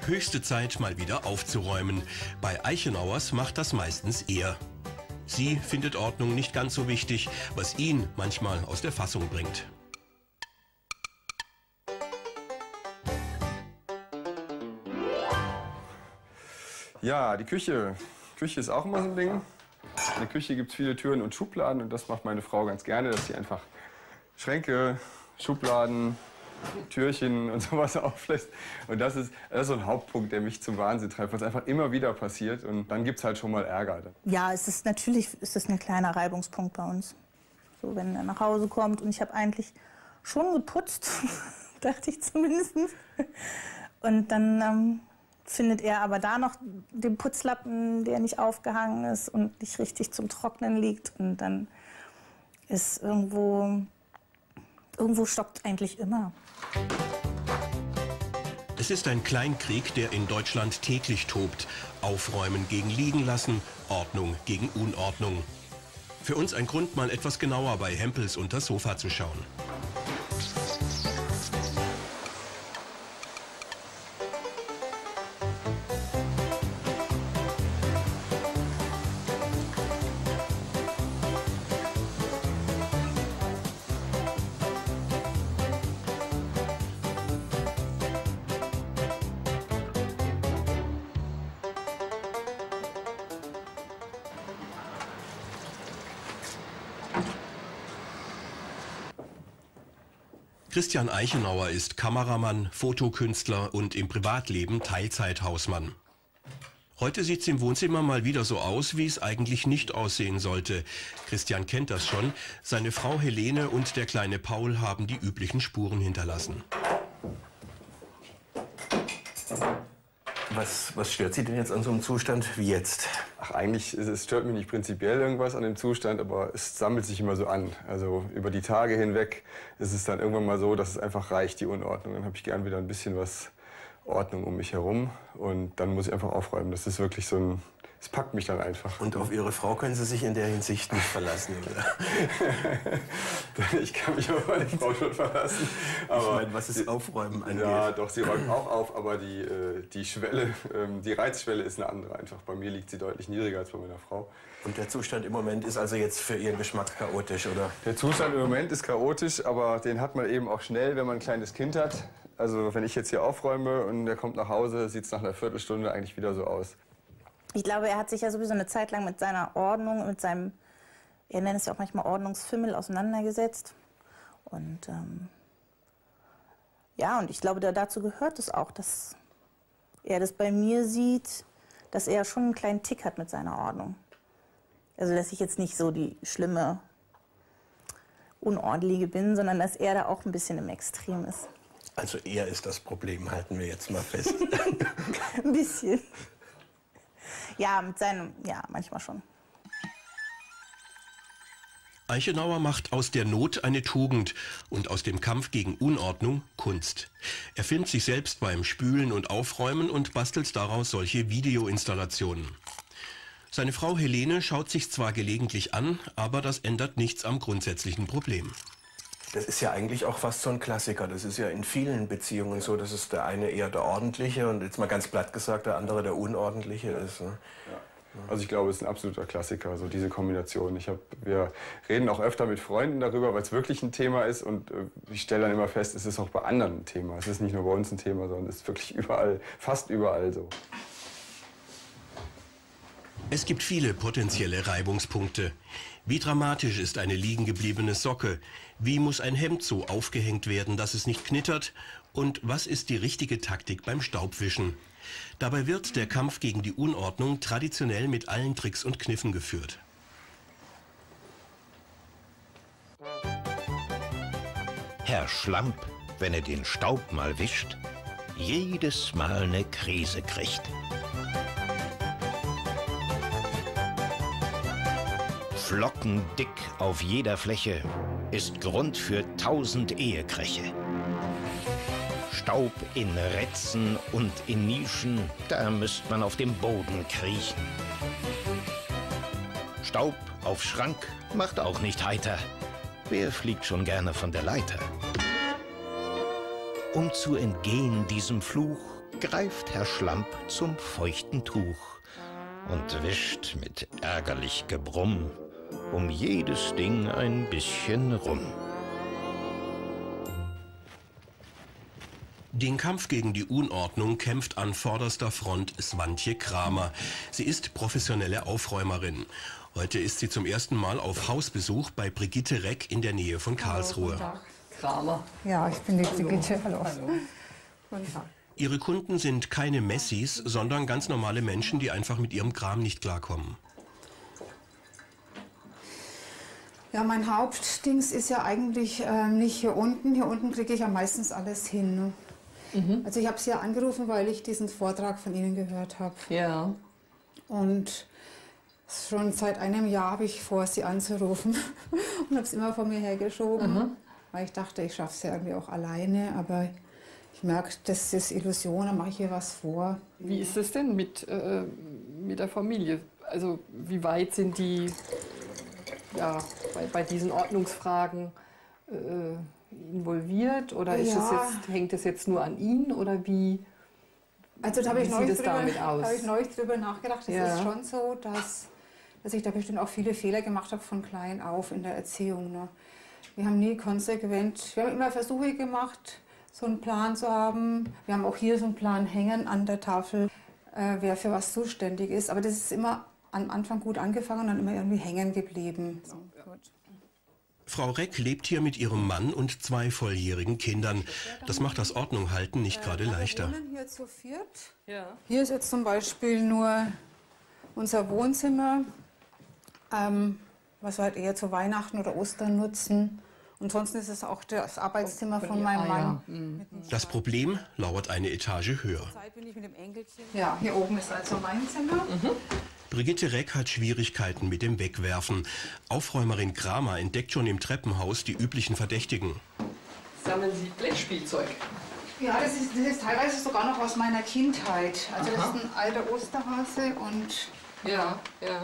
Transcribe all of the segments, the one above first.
Höchste Zeit, mal wieder aufzuräumen. Bei Eichenauers macht das meistens er. Sie findet Ordnung nicht ganz so wichtig, was ihn manchmal aus der Fassung bringt. Ja, die Küche. Küche ist auch immer so ein Ding. In der Küche gibt es viele Türen und Schubladen und das macht meine Frau ganz gerne, dass sie einfach Schränke, Schubladen, Türchen und sowas auflässt. Und das ist so ein Hauptpunkt, der mich zum Wahnsinn treibt, was einfach immer wieder passiert. Und dann gibt es halt schon mal Ärger. Ja, natürlich ist es ein kleiner Reibungspunkt bei uns. So, wenn er nach Hause kommt und ich habe eigentlich schon geputzt, dachte ich zumindest. Und dann findet er aber da noch den Putzlappen, der nicht aufgehangen ist und nicht richtig zum Trocknen liegt. Und dann ist irgendwo stockt eigentlich immer. Es ist ein Kleinkrieg, der in Deutschland täglich tobt. Aufräumen gegen Liegenlassen, Ordnung gegen Unordnung. Für uns ein Grund, mal etwas genauer bei Hempels unter das Sofa zu schauen. Christian Eichenauer ist Kameramann, Fotokünstler und im Privatleben Teilzeithausmann. Heute sieht es im Wohnzimmer mal wieder so aus, wie es eigentlich nicht aussehen sollte. Christian kennt das schon. Seine Frau Helene und der kleine Paul haben die üblichen Spuren hinterlassen. Was stört Sie denn jetzt an so einem Zustand wie jetzt? Ach, eigentlich es stört mich nicht prinzipiell irgendwas an dem Zustand, aber es sammelt sich immer so an. Also über die Tage hinweg ist es dann irgendwann mal so, dass es einfach reicht, die Unordnung. Dann habe ich gern wieder ein bisschen was Ordnung um mich herum und dann muss ich einfach aufräumen. Das ist wirklich so ein... Es packt mich dann einfach. Und auf Ihre Frau können Sie sich in der Hinsicht nicht verlassen, oder? Ich kann mich auf meine Frau schon verlassen. Aber ich meine, was das Aufräumen angeht. Ja, doch, sie räumt auch auf, aber die Schwelle, die Reizschwelle ist eine andere einfach. Bei mir liegt sie deutlich niedriger als bei meiner Frau. Und der Zustand im Moment ist also jetzt für Ihren Geschmack chaotisch, oder? Der Zustand im Moment ist chaotisch, aber den hat man eben auch schnell, wenn man ein kleines Kind hat. Also wenn ich jetzt hier aufräume und er kommt nach Hause, sieht es nach einer Viertelstunde eigentlich wieder so aus. Ich glaube, er hat sich ja sowieso eine Zeit lang mit seiner Ordnung, mit seinem, er nennt es ja auch manchmal Ordnungsfimmel, auseinandergesetzt. Und ja, und ich glaube, dazu gehört es auch, dass er das bei mir sieht, dass er schon einen kleinen Tick hat mit seiner Ordnung. Also, dass ich jetzt nicht so die schlimme, Unordentliche bin, sondern dass er da auch ein bisschen im Extrem ist. Also er ist das Problem, halten wir jetzt mal fest. Ein bisschen. Ja, ja, manchmal schon. Eichenauer macht aus der Not eine Tugend und aus dem Kampf gegen Unordnung Kunst. Er filmt sich selbst beim Spülen und Aufräumen und bastelt daraus solche Videoinstallationen. Seine Frau Helene schaut sich zwar gelegentlich an, aber das ändert nichts am grundsätzlichen Problem. Das ist ja eigentlich auch fast so ein Klassiker. Das ist ja in vielen Beziehungen so, dass es der eine eher der Ordentliche und jetzt mal ganz platt gesagt, der andere der Unordentliche ist. Ne? Ja. Also ich glaube, es ist ein absoluter Klassiker, so diese Kombination. Wir reden auch öfter mit Freunden darüber, weil es wirklich ein Thema ist und ich stelle dann immer fest, es ist auch bei anderen ein Thema. Es ist nicht nur bei uns ein Thema, sondern es ist wirklich überall, fast überall so. Es gibt viele potenzielle Reibungspunkte. Wie dramatisch ist eine liegen gebliebene Socke? Wie muss ein Hemd so aufgehängt werden, dass es nicht knittert? Und was ist die richtige Taktik beim Staubwischen? Dabei wird der Kampf gegen die Unordnung traditionell mit allen Tricks und Kniffen geführt. Herr Schlamp, wenn er den Staub mal wischt, jedes Mal eine Krise kriegt. Flockendick auf jeder Fläche ist Grund für 1000 Ehekräche. Staub in Ritzen und in Nischen, da müsst man auf dem Boden kriechen. Staub auf Schrank macht auch nicht heiter. Wer fliegt schon gerne von der Leiter? Um zu entgehen diesem Fluch, greift Herr Schlamp zum feuchten Tuch und wischt mit ärgerlich Gebrumm um jedes Ding ein bisschen rum. Den Kampf gegen die Unordnung kämpft an vorderster Front Swantje Kramer. Sie ist professionelle Aufräumerin. Heute ist sie zum ersten Mal auf Hausbesuch bei Brigitte Reck in der Nähe von Karlsruhe. Guten Tag, Kramer. Ja, ich bin die Brigitte. Hallo. Guten Tag. Ihre Kunden sind keine Messis, sondern ganz normale Menschen, die einfach mit ihrem Kram nicht klarkommen. Ja, mein Hauptdings ist ja eigentlich nicht hier unten. Hier unten kriege ich ja meistens alles hin. Ne? Also ich habe Sie ja angerufen, weil ich diesen Vortrag von Ihnen gehört habe. Ja. Und schon seit einem Jahr habe ich vor, Sie anzurufen und habe es immer vor mir hergeschoben, weil ich dachte, ich schaffe es ja irgendwie auch alleine, aber ich merke, das ist Illusion, da mache ich hier was vor. Wie ist es denn mit der Familie? Also wie weit sind die ja, bei diesen Ordnungsfragen involviert? Oder ist es jetzt, hängt es jetzt nur an Ihnen? Oder wie, also da habe ich neulich drüber nachgedacht. Es ist schon so, dass ich da bestimmt auch viele Fehler gemacht habe von klein auf in der Erziehung. Ne? Wir haben nie konsequent, wir haben immer Versuche gemacht, so einen Plan zu haben. Wir haben auch hier so einen Plan hängen an der Tafel, wer für was zuständig ist. Aber das ist immer am Anfang gut angefangen und dann immer irgendwie hängen geblieben. So, gut. Frau Reck lebt hier mit ihrem Mann und 2 volljährigen Kindern. Das macht das Ordnunghalten nicht gerade leichter. Wir wohnen hier zu viert. Ja. Hier ist jetzt zum Beispiel nur unser Wohnzimmer, was wir halt eher zu Weihnachten oder Ostern nutzen. Und sonst ist es auch das Arbeitszimmer von meinem Mann. Das Problem lauert eine Etage höher. Ja, hier oben ist also mein Zimmer. Brigitte Reck hat Schwierigkeiten mit dem Wegwerfen. Aufräumerin Kramer entdeckt schon im Treppenhaus die üblichen Verdächtigen. Sammeln Sie Blechspielzeug? Ja, das ist teilweise sogar noch aus meiner Kindheit. Also das ist ein alter Osterhase und... Ja.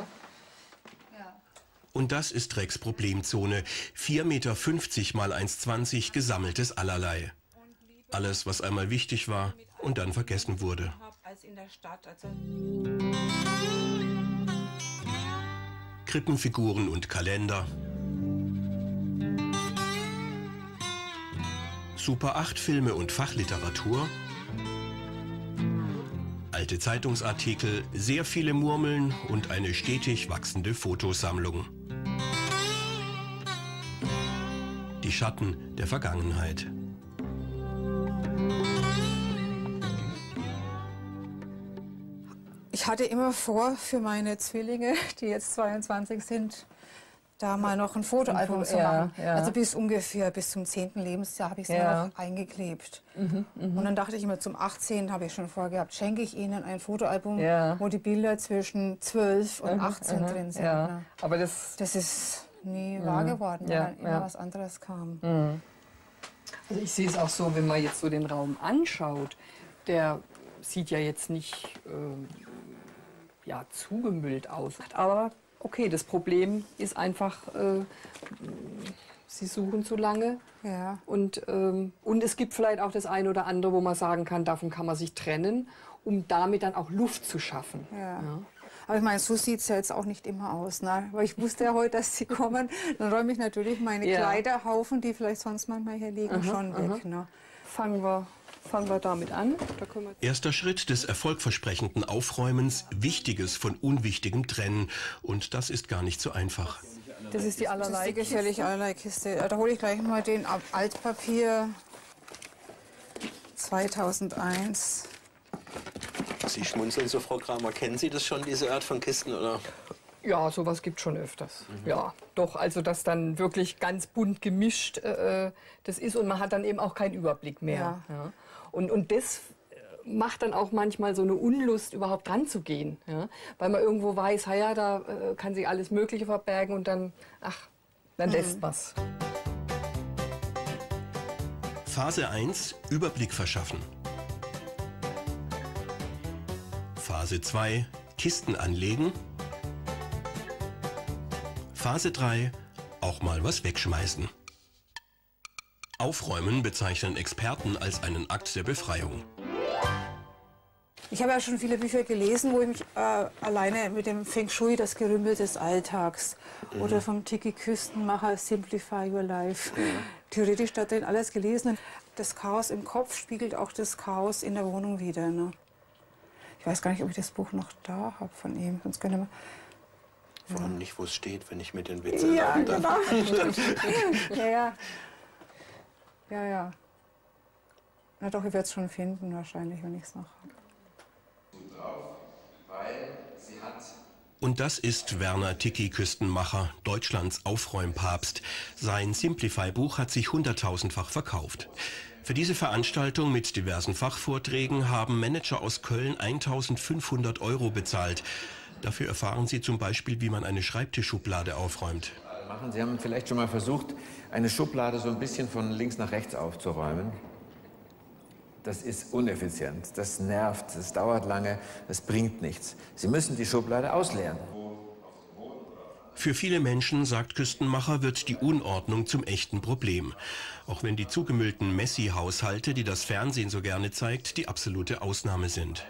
Und das ist Recks Problemzone. 4,50 Meter mal 1,20 Meter gesammeltes Allerlei. Alles, was einmal wichtig war und dann vergessen wurde. Krippenfiguren und Kalender. Super 8 Filme und Fachliteratur. Alte Zeitungsartikel, sehr viele Murmeln und eine stetig wachsende Fotosammlung. Die Schatten der Vergangenheit. Ich hatte immer vor, für meine Zwillinge, die jetzt 22 sind, da mal noch ein Fotoalbum zu machen. Ja. Also bis zum 10. Lebensjahr habe ich es noch eingeklebt. Und dann dachte ich immer, zum 18. habe ich schon vorgehabt, schenke ich Ihnen ein Fotoalbum, wo die Bilder zwischen 12 und 18 drin sind. Ja. Ne? Aber das ist nie wahr geworden, weil dann immer was anderes kam. Also ich sehe es auch so, wenn man jetzt so den Raum anschaut, der sieht ja jetzt nicht zugemüllt aus. Aber okay, das Problem ist einfach, Sie suchen zu lange. Ja. Und es gibt vielleicht auch das eine oder andere, wo man sagen kann, davon kann man sich trennen, um damit dann auch Luft zu schaffen. Ja. Aber ich meine, so sieht es ja jetzt auch nicht immer aus. Ne? Weil ich wusste ja heute, dass Sie kommen. Dann räume ich natürlich meine Kleiderhaufen, die vielleicht sonst manchmal hier liegen, schon weg. Ne? Fangen wir damit an. Erster Schritt des erfolgversprechenden Aufräumens, Wichtiges von Unwichtigem trennen. Und das ist gar nicht so einfach. Das ist die allerlei gefährliche Allerlei-Kiste. Da hole ich gleich mal den Altpapier 2001. Sie schmunzeln so, Frau Kramer. Kennen Sie das schon, diese Art von Kisten, oder? Ja, sowas gibt es schon öfters. Ja, doch, also das dann wirklich ganz bunt gemischt das ist und man hat dann eben auch keinen Überblick mehr. Ja. Und das macht dann auch manchmal so eine Unlust, überhaupt ranzugehen. Ja? Weil man irgendwo weiß, da kann sich alles Mögliche verbergen und dann, lässt man's. Phase 1, Überblick verschaffen. Phase 2, Kisten anlegen. Phase 3, auch mal was wegschmeißen. Aufräumen bezeichnen Experten als einen Akt der Befreiung. Ich habe ja schon viele Bücher gelesen, wo ich mich alleine mit dem Feng Shui, das Gerümpel des Alltags, oder vom Tiki Küstenmacher Simplify Your Life, theoretisch da drin alles gelesen. Das Chaos im Kopf spiegelt auch das Chaos in der Wohnung wider. Ne? Ich weiß gar nicht, ob ich das Buch noch da habe von ihm. Sonst könnte man vor allem nicht, wo es steht, wenn ich mit den Witzen ja, genau. Ja. Na doch, ich werde es schon finden wahrscheinlich, wenn ich es noch habe. Und das ist Werner Tiki Küstenmacher, Deutschlands Aufräumpapst. Sein Simplify-Buch hat sich 100.000-fach verkauft. Für diese Veranstaltung mit diversen Fachvorträgen haben Manager aus Köln 1.500 € bezahlt. Dafür erfahren sie zum Beispiel, wie man eine Schreibtischschublade aufräumt. Sie haben vielleicht schon mal versucht, eine Schublade so ein bisschen von links nach rechts aufzuräumen. Das ist uneffizient, das nervt, das dauert lange, das bringt nichts. Sie müssen die Schublade ausleeren. Für viele Menschen, sagt Küstenmacher, wird die Unordnung zum echten Problem. Auch wenn die zugemüllten Messi-Haushalte, die das Fernsehen so gerne zeigt, die absolute Ausnahme sind.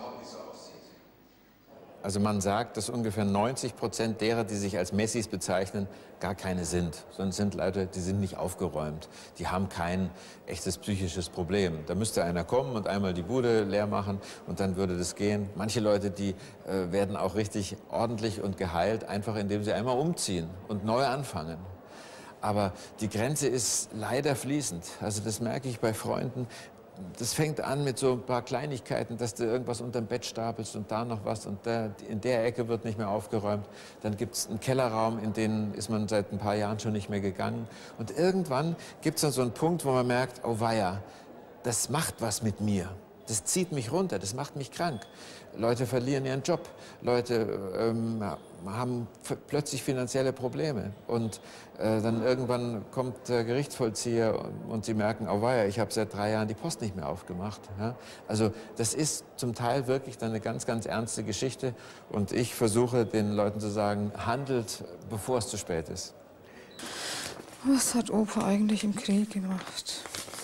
Also man sagt, dass ungefähr 90% derer, die sich als Messis bezeichnen, gar keine sind. Sondern sind Leute, die sind nicht aufgeräumt. Die haben kein echtes psychisches Problem. Da müsste einer kommen und einmal die Bude leer machen und dann würde das gehen. Manche Leute, die werden auch richtig ordentlich und geheilt, einfach indem sie einmal umziehen und neu anfangen. Aber die Grenze ist leider fließend. Also das merke ich bei Freunden. Das fängt an mit so ein paar Kleinigkeiten, dass du irgendwas unterm Bett stapelst und da noch was und da, in der Ecke wird nicht mehr aufgeräumt. Dann gibt es einen Kellerraum, in den ist man seit ein paar Jahren schon nicht mehr gegangen. Und irgendwann gibt es dann so einen Punkt, wo man merkt, oh weia, das macht was mit mir. Das zieht mich runter, das macht mich krank. Leute verlieren ihren Job, Leute haben plötzlich finanzielle Probleme. Und dann irgendwann kommt der Gerichtsvollzieher und sie merken, oh weia, ich habe seit 3 Jahren die Post nicht mehr aufgemacht. Ja? Also das ist zum Teil wirklich dann eine ganz, ganz ernste Geschichte. Und ich versuche den Leuten zu sagen, handelt, bevor es zu spät ist. Was hat Opa eigentlich im Krieg gemacht?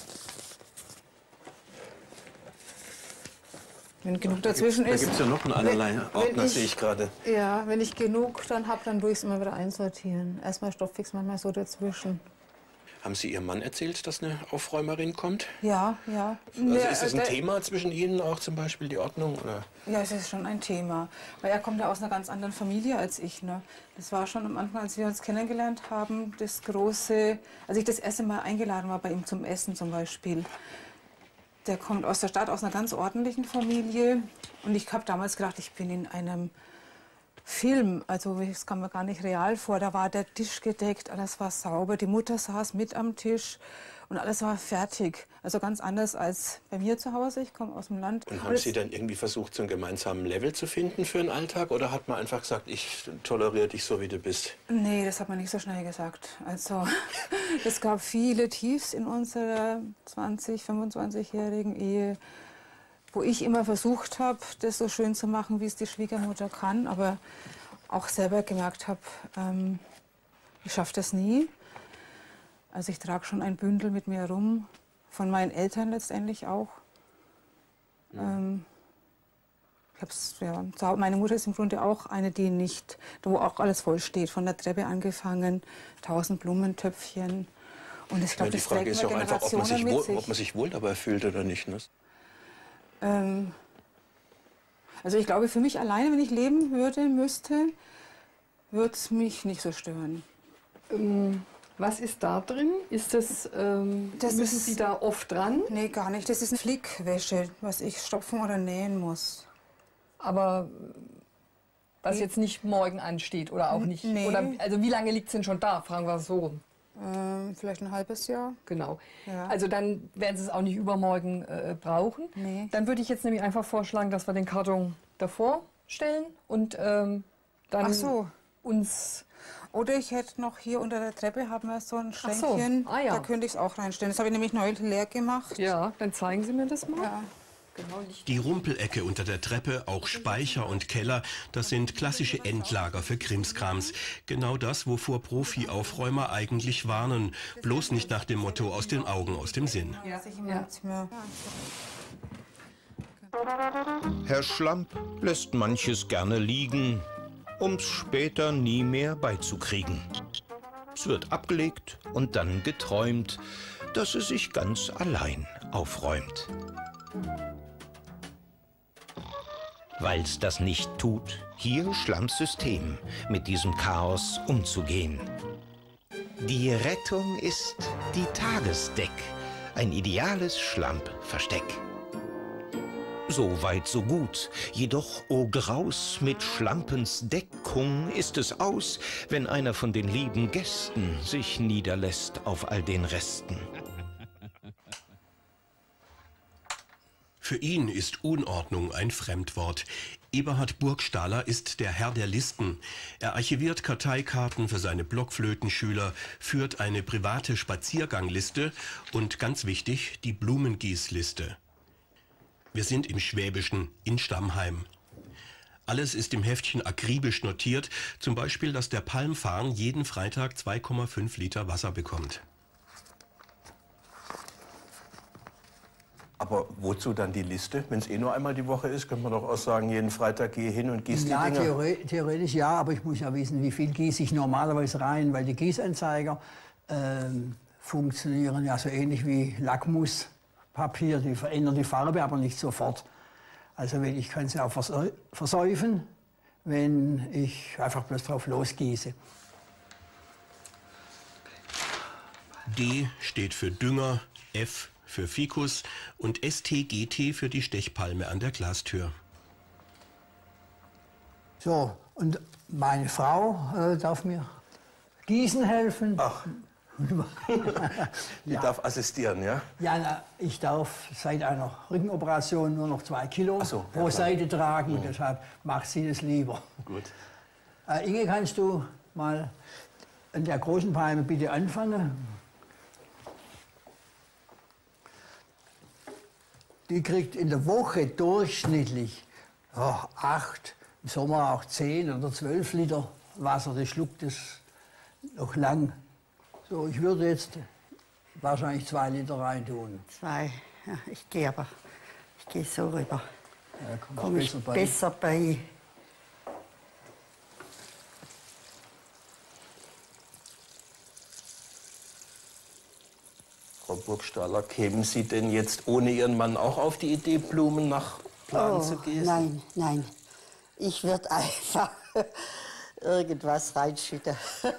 Wenn genug dazwischen ist. Da gibt es ja noch einen allerlei Ordner, sehe ich gerade. Ja, wenn ich genug dann habe, dann tue ich es immer wieder einsortieren. Erstmal Stofffix, manchmal so dazwischen. Haben Sie Ihrem Mann erzählt, dass eine Aufräumerin kommt? Ja, ja. Also ist das ein Thema zwischen Ihnen auch zum Beispiel, die Ordnung? Oder? Ja, es ist schon ein Thema. Weil er kommt ja aus einer ganz anderen Familie als ich. Ne? Das war schon am Anfang, als wir uns kennengelernt haben, das große, als ich das erste Mal eingeladen war bei ihm zum Essen zum Beispiel. Der kommt aus der Stadt, aus einer ganz ordentlichen Familie. Und ich habe damals gedacht, ich bin in einem Film. Also das kam mir gar nicht real vor. Da war der Tisch gedeckt, alles war sauber. Die Mutter saß mit am Tisch und alles war fertig. Also ganz anders als bei mir zu Hause. Ich komme aus dem Land. Und haben Sie dann irgendwie versucht, so einen gemeinsamen Level zu finden für den Alltag? Oder hat man einfach gesagt, ich toleriere dich so, wie du bist? Nee, das hat man nicht so schnell gesagt. Also es gab viele Tiefs in unserer 20-, 25-jährigen Ehe, wo ich immer versucht habe, das so schön zu machen, wie es die Schwiegermutter kann, aber auch selber gemerkt habe, ich schaffe das nie. Also ich trage schon ein Bündel mit mir rum, von meinen Eltern letztendlich auch. Meine Mutter ist im Grunde auch eine, die nicht, wo auch alles voll steht, von der Treppe angefangen, 1000 Blumentöpfchen. Und ich glaube, die das Frage trägt ist ja auch einfach, ob man sich sich wohl dabei fühlt oder nicht. Ne? Also ich glaube, für mich alleine, wenn ich leben müsste, würde es mich nicht so stören. Was ist da drin? Ist das, müssen Sie da oft dran? Nee, gar nicht. Das ist eine Flickwäsche, was ich stopfen oder nähen muss. Aber was jetzt nicht morgen ansteht oder auch nicht? Nee. Oder, also wie lange liegt es denn schon da? Fragen wir es so. Vielleicht ein halbes Jahr. Genau. Ja. Also dann werden Sie es auch nicht übermorgen brauchen. Nee. Dann würde ich jetzt nämlich einfach vorschlagen, dass wir den Karton davor stellen und dann Ach so. uns... Oder ich hätte noch hier unter der Treppe haben wir so ein Schränkchen. Ach so. Ah, ja. Da könnte ich es auch reinstellen. Das habe ich nämlich neu leer gemacht. Ja, dann zeigen Sie mir das mal. Ja. Die Rumpelecke unter der Treppe, auch Speicher und Keller, das sind klassische Endlager für Krimskrams. Genau das, wovor Profi-Aufräumer eigentlich warnen. Bloß nicht nach dem Motto aus den Augen, aus dem Sinn. Herr Schlamp lässt manches gerne liegen, um's später nie mehr beizukriegen. Es wird abgelegt und dann geträumt, dass es sich ganz allein aufräumt. Weil's das nicht tut, hier Schlamps System, mit diesem Chaos umzugehen. Die Rettung ist die Tagesdeck, ein ideales Schlampversteck. So weit, so gut, jedoch, oh Graus, mit Schlampens Deckung ist es aus, wenn einer von den lieben Gästen sich niederlässt auf all den Resten. Für ihn ist Unordnung ein Fremdwort. Eberhard Burgstaller ist der Herr der Listen. Er archiviert Karteikarten für seine Blockflötenschüler, führt eine private Spaziergangliste und, ganz wichtig, die Blumengießliste. Wir sind im Schwäbischen, in Stammheim. Alles ist im Heftchen akribisch notiert, zum Beispiel, dass der Palmfarn jeden Freitag 2,5 Liter Wasser bekommt. Aber wozu dann die Liste? Wenn es eh nur einmal die Woche ist, könnte man doch auch sagen, jeden Freitag gehe hin und gieße die Dinger. Ja, theoretisch ja, aber ich muss ja wissen, wie viel gieße ich normalerweise rein, weil die Gießanzeiger funktionieren ja so ähnlich wie Lackmuspapier, die verändern die Farbe, aber nicht sofort. Also ich kann es ja auch versäufen, wenn ich einfach bloß drauf losgieße. D steht für Dünger, F für Ficus und STGT für die Stechpalme an der Glastür. So, und meine Frau darf mir gießen helfen. Ach, die darf assistieren, ja? Ja, na, ich darf seit einer Rückenoperation nur noch 2 Kilo pro Seite tragen. Und deshalb macht sie das lieber. Gut. Inge, kannst du mal an der großen Palme bitte anfangen? Die kriegt in der Woche durchschnittlich 8, im Sommer auch 10 oder 12 Liter Wasser. Das schluckt es noch lang. So, ich würde jetzt wahrscheinlich 2 Liter reintun. 2, ja, ich gehe so rüber. Ja, komm ich besser bei. Frau Burgstaller, kämen Sie denn jetzt ohne Ihren Mann auch auf die Idee, Blumen nach Plan zu gießen? Nein, nein. Ich würde einfach irgendwas reinschütten.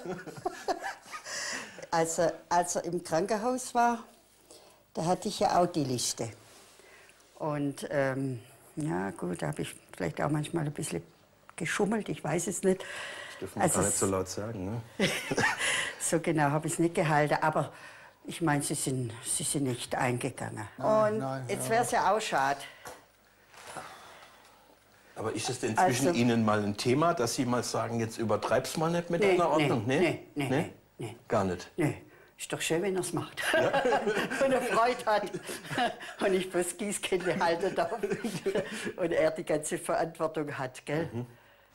Als er im Krankenhaus war, da hatte ich ja auch die Liste. Und ja gut, da habe ich vielleicht auch manchmal ein bisschen geschummelt, ich weiß es nicht. Das dürfen wir gar nicht so laut sagen, ne? So genau habe ich es nicht gehalten, aber ich meine, sie sind nicht eingegangen. Und jetzt wäre es ja auch schade. Aber ist es denn zwischen Ihnen mal ein Thema, dass Sie mal sagen, jetzt übertreib's mal nicht mit einer Ordnung? Nee. Gar nicht? Nee. Ist doch schön, wenn er es macht. Ja? Wenn er Freude hat. Und ich bloß Gießkinde halten darf. Und er die ganze Verantwortung hat, gell? Mhm.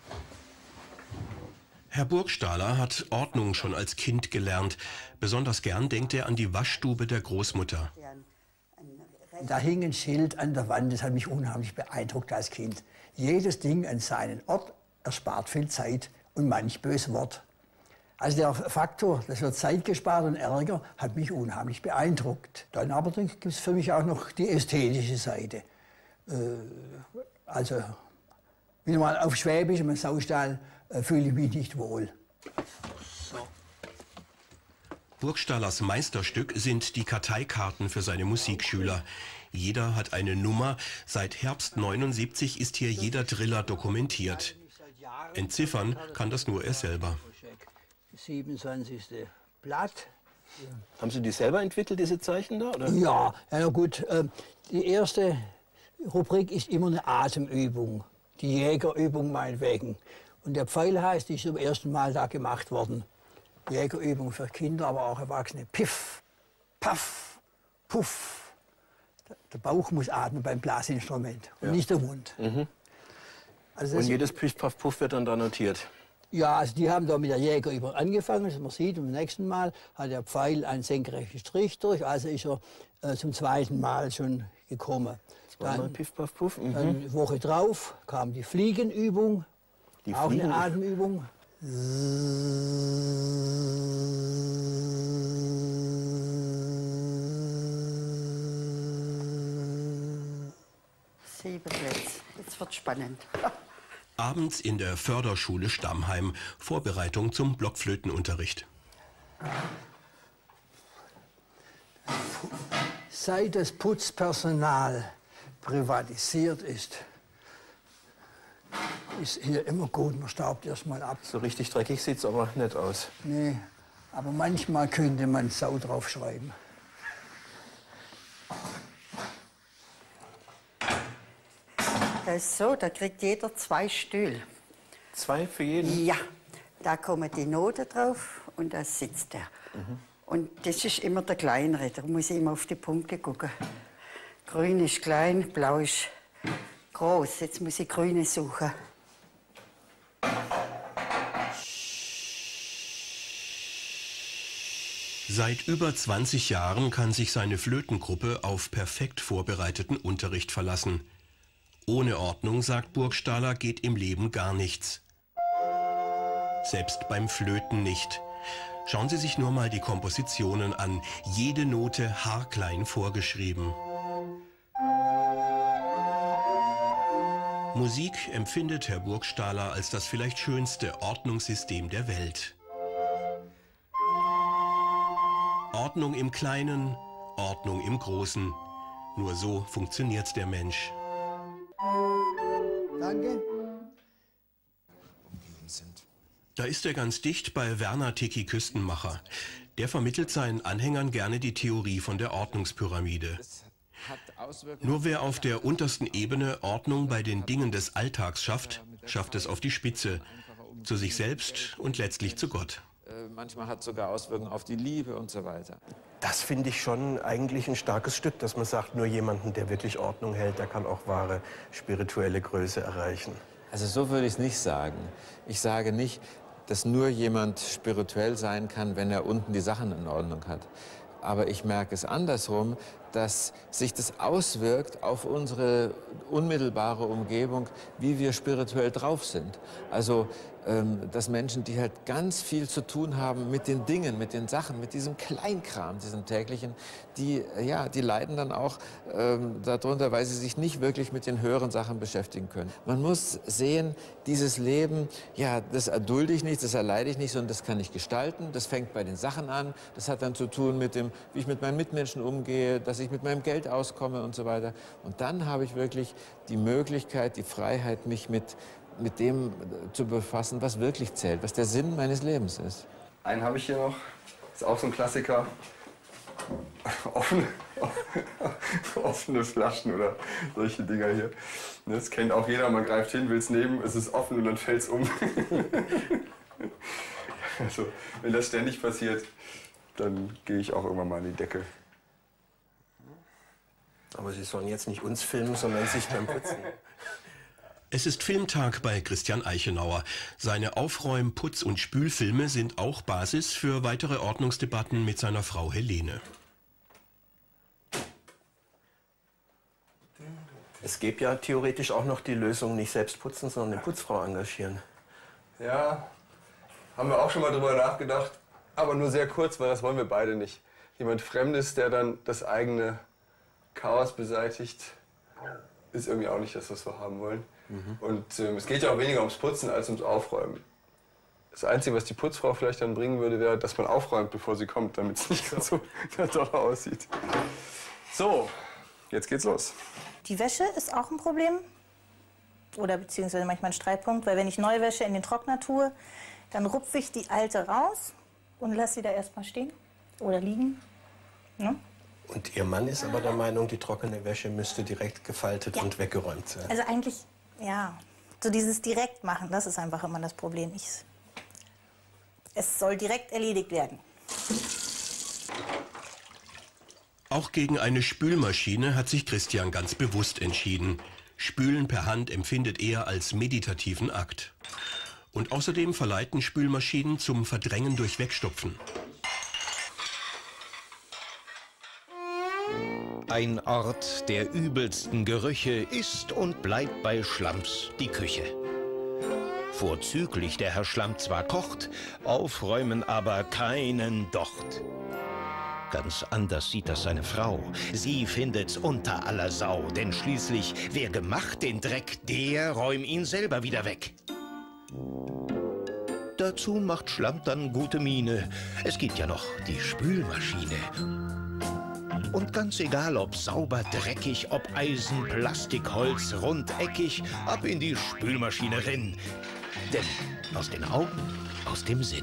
Herr Burgstaller hat Ordnung schon als Kind gelernt. Besonders gern denkt er an die Waschstube der Großmutter. Da hing ein Schild an der Wand, das hat mich unheimlich beeindruckt als Kind. Jedes Ding an seinen Ort erspart viel Zeit und manch böses Wort. Also der Faktor, das wird Zeit gespart und Ärger, hat mich unheimlich beeindruckt. Dann aber gibt es für mich auch noch die ästhetische Seite. Also, wieder mal auf Schwäbisch, im Saustall, fühle ich mich nicht wohl. Burgstallers Meisterstück sind die Karteikarten für seine Musikschüler. Jeder hat eine Nummer. Seit Herbst 79 ist hier jeder Driller dokumentiert. Entziffern kann das nur er selber. 27. Blatt. Haben Sie die selber entwickelt, diese Zeichen da? Oder? Ja, na gut. Die erste Rubrik ist immer eine Atemübung. Die Jägerübung meinetwegen. Und der Pfeil heißt, die ist zum ersten Mal da gemacht worden. Jägerübung für Kinder, aber auch Erwachsene. Piff, Paff, Puff. Der Bauch muss atmen beim Blasinstrument und nicht der Mund. Also Und jedes Piff-Paff-Puff wird dann da notiert? Ja, also die haben da mit der Jägerübung angefangen, dass man sieht, beim nächsten Mal hat der Pfeil einen senkrechten Strich durch, also ist er zum zweiten Mal schon gekommen. Zweimal Piff-Paff-Puff? Dann eine Woche drauf kam die Fliegenübung, auch eine Atemübung. Jetzt wird spannend. Abends in der Förderschule Stammheim, Vorbereitung zum Blockflötenunterricht. Seit das Putzpersonal privatisiert ist hier immer gut, man staubt erst mal ab. So richtig dreckig sieht es aber nicht aus. Nee, aber manchmal könnte man Sau draufschreiben. Das ist so, da kriegt jeder 2 Stühle. 2 für jeden? Ja, da kommen die Noten drauf und da sitzt er. Und das ist immer der kleinere, da muss ich immer auf die Punkte gucken. Grün ist klein, blau ist groß. Jetzt muss ich grüne suchen. Seit über 20 Jahren kann sich seine Flötengruppe auf perfekt vorbereiteten Unterricht verlassen. Ohne Ordnung, sagt Burgstaller, geht im Leben gar nichts. Selbst beim Flöten nicht. Schauen Sie sich nur mal die Kompositionen an. Jede Note haarklein vorgeschrieben. Musik empfindet Herr Burgstaller als das vielleicht schönste Ordnungssystem der Welt. Ordnung im Kleinen, Ordnung im Großen. Nur so funktioniert der Mensch. Danke. Da ist er ganz dicht bei Werner Tiki Küstenmacher. Der vermittelt seinen Anhängern gerne die Theorie von der Ordnungspyramide. Nur wer auf der untersten Ebene Ordnung bei den Dingen des Alltags schafft, schafft es auf die Spitze, zu sich selbst und letztlich zu Gott. Manchmal hat es sogar Auswirkungen auf die Liebe und so weiter. Das finde ich schon eigentlich ein starkes Stück, dass man sagt, nur jemanden, der wirklich Ordnung hält, der kann auch wahre spirituelle Größe erreichen. Also so würde ich es nicht sagen. Ich sage nicht, dass nur jemand spirituell sein kann, wenn er unten die Sachen in Ordnung hat. Aber ich merke es andersrum, dass sich das auswirkt auf unsere unmittelbare Umgebung, wie wir spirituell drauf sind. Also, dass Menschen, die halt ganz viel zu tun haben mit den Dingen, mit den Sachen, mit diesem Kleinkram, diesem täglichen, die leiden dann auch darunter, weil sie sich nicht wirklich mit den höheren Sachen beschäftigen können. Man muss sehen, dieses Leben, ja, das erdulde ich nicht, das erleide ich nicht, sondern das kann ich gestalten. Das fängt bei den Sachen an. Das hat dann zu tun mit dem, wie ich mit meinen Mitmenschen umgehe, dass ich mit meinem Geld auskomme und so weiter. Und dann habe ich wirklich die Möglichkeit, die Freiheit, mich mit dem zu befassen, was wirklich zählt, was der Sinn meines Lebens ist. Einen habe ich hier noch, ist auch so ein Klassiker. Offene Flaschen oder solche Dinger hier. Das kennt auch jeder, man greift hin, will es nehmen, es ist offen und dann fällt es um. Also, wenn das ständig passiert, dann gehe ich auch irgendwann mal an die Decke. Aber Sie sollen jetzt nicht uns filmen, sondern sich beim Putzen. Es ist Filmtag bei Christian Eichenauer. Seine Aufräum-, Putz- und Spülfilme sind auch Basis für weitere Ordnungsdebatten mit seiner Frau Helene. Es gäbe ja theoretisch auch noch die Lösung, nicht selbst putzen, sondern eine Putzfrau engagieren. Ja, haben wir auch schon mal drüber nachgedacht, aber nur sehr kurz, weil das wollen wir beide nicht. Jemand Fremdes, der dann das eigene Chaos beseitigt, ist irgendwie auch nicht das, was wir haben wollen. Und es geht ja auch weniger ums Putzen als ums Aufräumen. Das Einzige, was die Putzfrau vielleicht dann bringen würde, wäre, dass man aufräumt, bevor sie kommt, damit es nicht so toll aussieht. So, jetzt geht's los. Die Wäsche ist auch ein Problem. Oder beziehungsweise manchmal ein Streitpunkt, weil wenn ich neue Wäsche in den Trockner tue, dann rupfe ich die alte raus und lasse sie da erstmal stehen oder liegen. Ja? Und Ihr Mann ist aber der Meinung, die trockene Wäsche müsste direkt gefaltet und weggeräumt sein. Also eigentlich, ja, so dieses direkt machen, das ist einfach immer das Problem. Es soll direkt erledigt werden. Auch gegen eine Spülmaschine hat sich Christian ganz bewusst entschieden. Spülen per Hand empfindet er als meditativen Akt. Und außerdem verleiten Spülmaschinen zum Verdrängen durch Wegstopfen. Ein Ort der übelsten Gerüche ist und bleibt bei Schlamps die Küche. Vorzüglich der Herr Schlamp zwar kocht, aufräumen aber keinen Docht. Ganz anders sieht das seine Frau. Sie findet's unter aller Sau, denn schließlich, wer gemacht den Dreck, der räum ihn selber wieder weg. Dazu macht Schlamp dann gute Miene. Es gibt ja noch die Spülmaschine. Und ganz egal, ob sauber, dreckig, ob Eisen, Plastik, Holz, rundeckig, ab in die Spülmaschine rin. Denn aus den Augen, aus dem Sinn.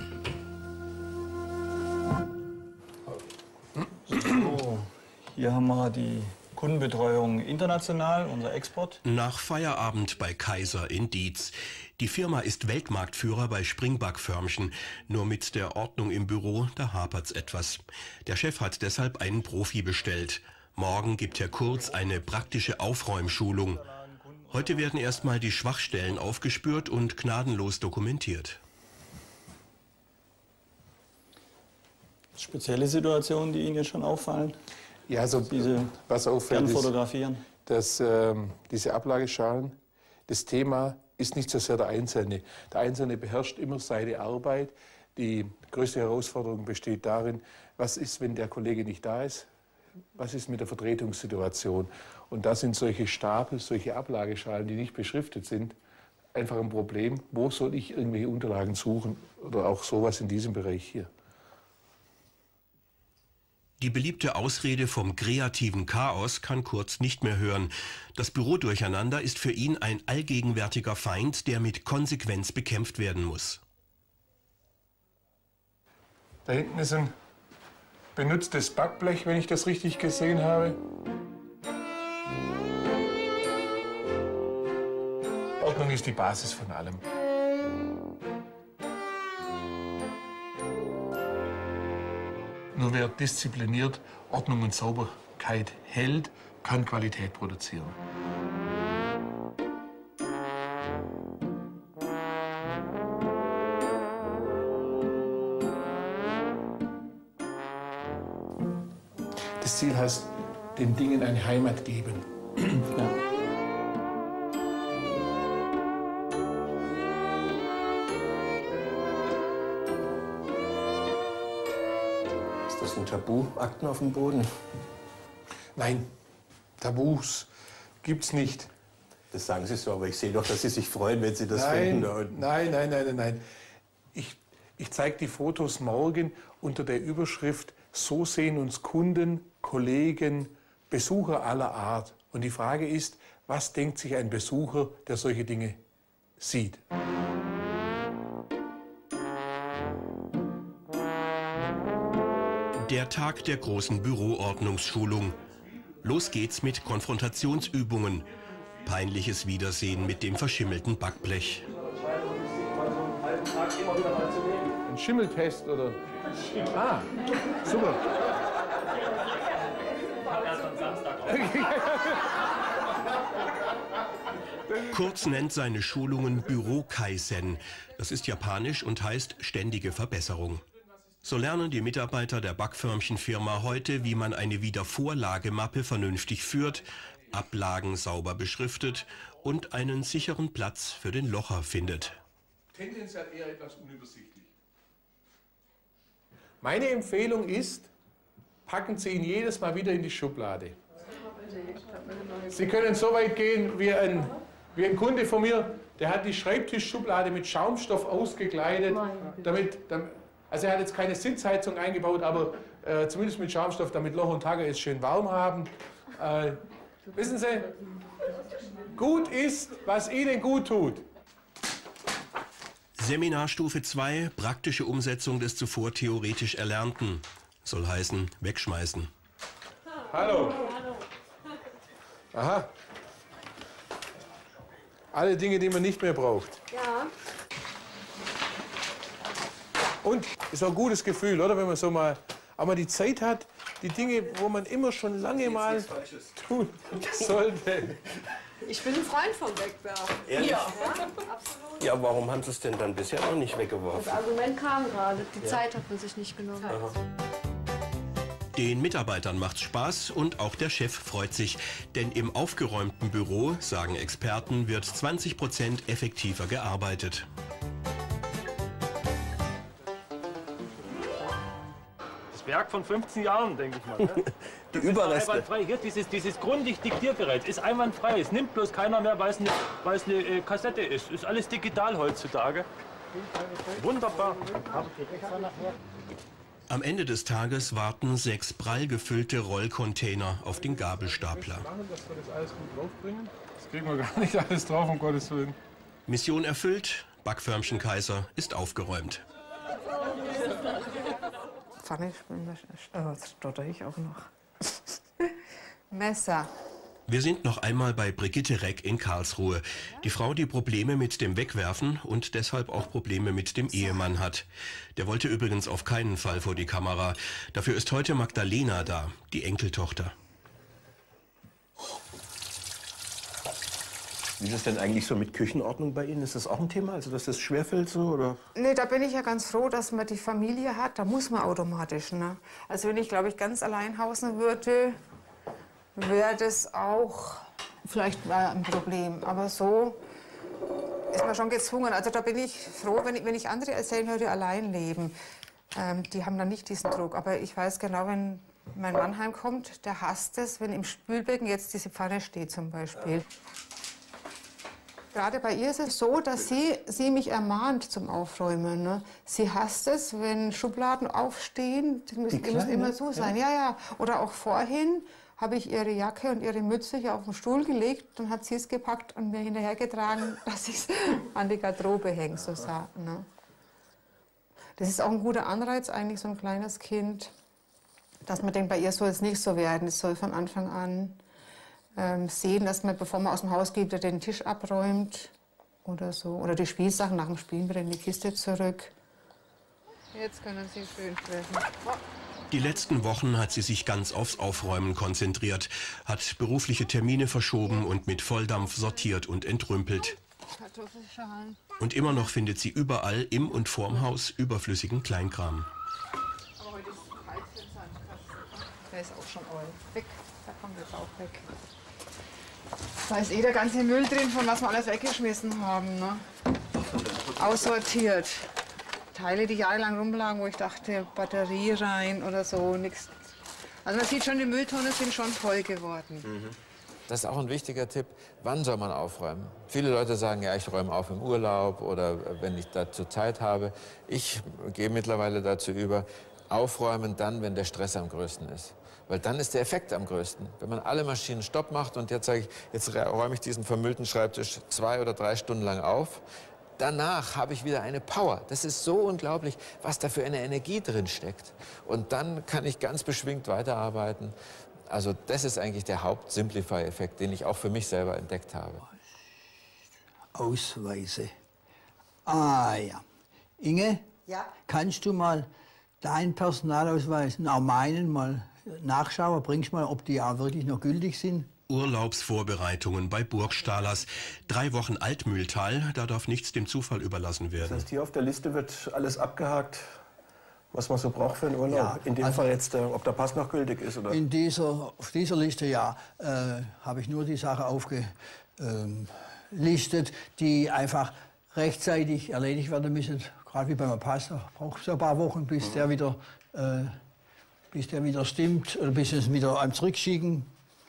So, hier haben wir die Kundenbetreuung international, unser Export. Nach Feierabend bei Kaiser in Dietz. Die Firma ist Weltmarktführer bei Springbackförmchen. Nur mit der Ordnung im Büro, da hapert's etwas. Der Chef hat deshalb einen Profi bestellt. Morgen gibt Herr Kurz eine praktische Aufräumschulung. Heute werden erstmal die Schwachstellen aufgespürt und gnadenlos dokumentiert. Spezielle Situationen, die Ihnen jetzt schon auffallen? Ja, also was auffällt, fotografieren. Dass diese Ablageschalen, das Thema ist nicht so sehr der Einzelne. Der Einzelne beherrscht immer seine Arbeit. Die größte Herausforderung besteht darin, was ist, wenn der Kollege nicht da ist? Was ist mit der Vertretungssituation? Und da sind solche Stapel, solche Ablageschalen, die nicht beschriftet sind, einfach ein Problem. Wo soll ich irgendwelche Unterlagen suchen? Oder auch sowas in diesem Bereich hier. Die beliebte Ausrede vom kreativen Chaos kann Kurz nicht mehr hören. Das Bürodurcheinander ist für ihn ein allgegenwärtiger Feind, der mit Konsequenz bekämpft werden muss. Da hinten ist ein benutztes Backblech, wenn ich das richtig gesehen habe. Ordnung ist die Basis von allem. Nur wer diszipliniert Ordnung und Sauberkeit hält, kann Qualität produzieren. Das Ziel heißt, den Dingen eine Heimat geben. Ja. Ist ein Tabu, Akten auf dem Boden? Nein, Tabus gibt's nicht. Das sagen Sie so, aber ich sehe doch, dass Sie sich freuen, wenn Sie das finden da unten. Nein. Ich zeige die Fotos morgen unter der Überschrift "So sehen uns Kunden, Kollegen, Besucher aller Art". Und die Frage ist, was denkt sich ein Besucher, der solche Dinge sieht? Der Tag der großen Büroordnungsschulung. Los geht's mit Konfrontationsübungen. Peinliches Wiedersehen mit dem verschimmelten Backblech. Ein Schimmeltest oder? Ah, super. Kurz nennt seine Schulungen Büro-Kaizen. Das ist japanisch und heißt ständige Verbesserung. So lernen die Mitarbeiter der Backförmchenfirma heute, wie man eine Wiedervorlagemappe vernünftig führt, Ablagen sauber beschriftet und einen sicheren Platz für den Locher findet. Tendenziell eher etwas unübersichtlich. Meine Empfehlung ist, packen Sie ihn jedes Mal wieder in die Schublade. Sie können so weit gehen wie ein Kunde von mir, der hat die Schreibtischschublade mit Schaumstoff ausgekleidet, also er hat jetzt keine Sitzheizung eingebaut, aber zumindest mit Schaumstoff, damit Loch und Tagger es schön warm haben. Wissen Sie, gut ist, was Ihnen gut tut. Seminarstufe 2, praktische Umsetzung des zuvor theoretisch Erlernten. Soll heißen, wegschmeißen. Hallo. Aha. Alle Dinge, die man nicht mehr braucht. Ja. Und ist auch ein gutes Gefühl, oder? Wenn man so mal die Zeit hat, die Dinge, wo man immer schon lange mal tun sollte. Ich bin ein Freund vom Wegwerfen. Ehrlich? Ja, absolut. Ja, warum haben Sie es denn dann bisher noch nicht weggeworfen? Das Argument kam gerade. Die Zeit hat man sich nicht genommen. Aha. Den Mitarbeitern macht's Spaß und auch der Chef freut sich. Denn im aufgeräumten Büro, sagen Experten, wird 20% effektiver gearbeitet. Das Werk von 15 Jahren, denke ich mal. Ne? Die Überreste. Einwandfrei. Hier, dieses Grunddiktiergerät ist einwandfrei. Es nimmt bloß keiner mehr, weil es eine Kassette ist. Ist alles digital heutzutage. Wunderbar. Am Ende des Tages warten 6 prall gefüllte Rollcontainer auf den Gabelstapler. Dass wir das alles gut draufbringen. Das kriegen wir gar nicht alles drauf, um Gottes Willen. Mission erfüllt, Backförmchenkaiser ist aufgeräumt. Pfanne, das stotter ich auch noch. Messer. Wir sind noch einmal bei Brigitte Reck in Karlsruhe. Die Frau, die Probleme mit dem Wegwerfen und deshalb auch Probleme mit dem Ehemann hat. Der wollte übrigens auf keinen Fall vor die Kamera. Dafür ist heute Magdalena da, die Enkeltochter. Wie ist es denn eigentlich so mit Küchenordnung bei Ihnen? Ist das auch ein Thema, also dass das schwerfällt so, oder? Nee, da bin ich ja ganz froh, dass man die Familie hat. Da muss man automatisch. Ne? Also wenn ich, glaube ich, ganz allein hausen würde, wäre das auch vielleicht ein Problem. Aber so ist man schon gezwungen. Also da bin ich froh, wenn ich andere erzählen höre, die allein leben. Die haben dann nicht diesen Druck. Aber ich weiß genau, wenn mein Mann heimkommt, der hasst es, wenn im Spülbecken jetzt diese Pfanne steht zum Beispiel. Gerade bei ihr ist es so, dass sie mich ermahnt zum Aufräumen. Ne? Sie hasst es, wenn Schubladen aufstehen. Die müssen immer so sein. Ja, ja. Oder auch vorhin habe ich ihre Jacke und ihre Mütze hier auf den Stuhl gelegt. Dann hat sie es gepackt und mir hinterhergetragen, dass ich es an die Garderobe hänge. So ne? Das ist auch ein guter Anreiz, eigentlich so ein kleines Kind, dass man denkt, bei ihr soll es nicht so werden. Es soll von Anfang an sehen, dass man, bevor man aus dem Haus geht, den Tisch abräumt oder so. Oder die Spielsachen nach dem Spielen wieder in die Kiste zurück. Jetzt können Sie schön sprechen. Die letzten Wochen hat sie sich ganz aufs Aufräumen konzentriert, hat berufliche Termine verschoben und mit Volldampf sortiert und entrümpelt. Kartoffelschalen. Und immer noch findet sie überall im und vorm Haus überflüssigen Kleinkram. Aber heute ist es kalt für den Sandkasten. Der ist auch schon weg. Da kommt jetzt auch weg. Da ist der ganze Müll drin, von was wir alles weggeschmissen haben. Ne? Aussortiert. Teile, die jahrelang rumlagen, wo ich dachte, Batterie rein oder so, nichts. Also man sieht schon, die Mülltonnen sind schon voll geworden. Das ist auch ein wichtiger Tipp. Wann soll man aufräumen? Viele Leute sagen, ja, ich räume auf im Urlaub oder wenn ich dazu Zeit habe. Ich gehe mittlerweile dazu über, aufräumen dann, wenn der Stress am größten ist. Weil dann ist der Effekt am größten. Wenn man alle Maschinen Stopp macht und jetzt sage ich, jetzt räume ich diesen vermüllten Schreibtisch 2 oder 3 Stunden lang auf, danach habe ich wieder eine Power. Das ist so unglaublich, was da für eine Energie drin steckt. Und dann kann ich ganz beschwingt weiterarbeiten. Also das ist eigentlich der Haupt-Simplify-Effekt, den ich auch für mich selber entdeckt habe. Ausweise. Ah ja. Inge, ja? Kannst du mal deinen Personalausweis und auch meinen mal nachschauen? Bringst mal, ob die auch wirklich noch gültig sind? Urlaubsvorbereitungen bei Burgstahlers. 3 Wochen Altmühltal, da darf nichts dem Zufall überlassen werden. Das heißt, hier auf der Liste wird alles abgehakt, was man so braucht für einen Urlaub? Ja, in dem also Fall jetzt, ob der Pass noch gültig ist, oder? Auf dieser Liste, ja, habe ich nur die Sachen aufgelistet, die einfach rechtzeitig erledigt werden müssen. Gerade wie beim Pass, da braucht es ein paar Wochen, bis der wieder stimmt oder bis es wieder einem zurückschicken.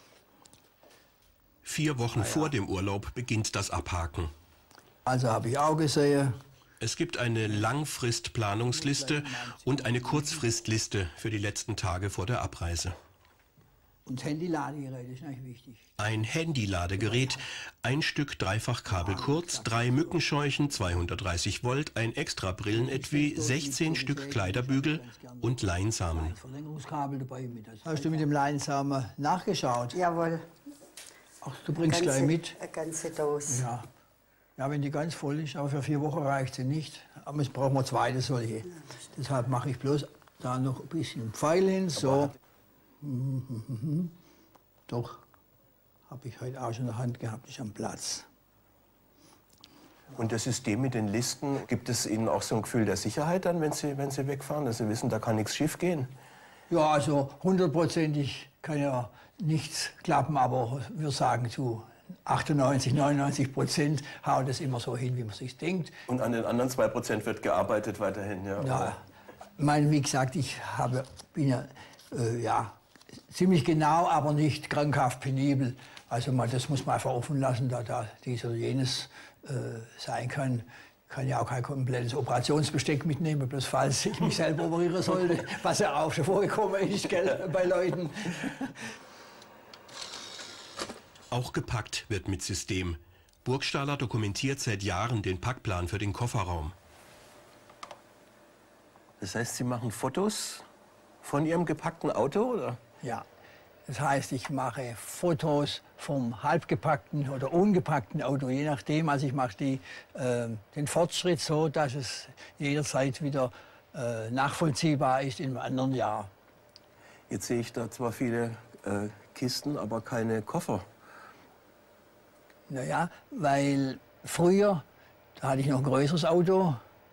4 Wochen vor dem Urlaub beginnt das Abhaken. Also habe ich auch gesehen. Es gibt eine Langfristplanungsliste und eine Kurzfristliste für die letzten Tage vor der Abreise. Und Handy-Ladegerät ist eigentlich wichtig. Ein Handy-Ladegerät, ein Stück Dreifachkabel kurz, 3 Mückenscheuchen, 230 Volt, ein extra Brillenetui, 16 Stück Kleiderbügel und Leinsamen. Ein Verlängerungskabel dabei mit. Hast du mit dem Leinsamen nachgeschaut? Jawohl. Ach, du bringst gleich mit? Eine ganze Dose. Ja. Ja, wenn die ganz voll ist, aber für 4 Wochen reicht sie nicht. Aber jetzt brauchen wir 2 solche. Deshalb mache ich bloß da noch ein bisschen Pfeil hin, so. Doch, habe ich heute auch schon in der Hand gehabt, ist am Platz. Und das System mit den Listen, gibt es Ihnen auch so ein Gefühl der Sicherheit dann, wenn Sie wegfahren, dass Sie wissen, da kann nichts schief gehen? Ja, also 100%ig kann ja nichts klappen, aber wir sagen zu 98, 99% hauen das immer so hin, wie man sich denkt. Und an den anderen 2% wird gearbeitet weiterhin, ja? Ja, wie gesagt, ich bin ja, ziemlich genau, aber nicht krankhaft penibel. Also das muss man einfach offen lassen, da dies oder jenes sein kann. Ich kann ja auch kein komplettes Operationsbesteck mitnehmen, bloß falls ich mich selber operieren sollte, was ja auch schon vorgekommen ist, gell, bei Leuten. Auch gepackt wird mit System. Burgstaller dokumentiert seit Jahren den Packplan für den Kofferraum. Das heißt, Sie machen Fotos von Ihrem gepackten Auto, oder? Ja. Das heißt, ich mache Fotos vom halbgepackten oder ungepackten Auto, je nachdem. Also ich mache den Fortschritt so, dass es jederzeit wieder nachvollziehbar ist in einem anderen Jahr. Jetzt sehe ich da zwar viele Kisten, aber keine Koffer. Naja, weil früher, da hatte ich noch ein größeres Auto,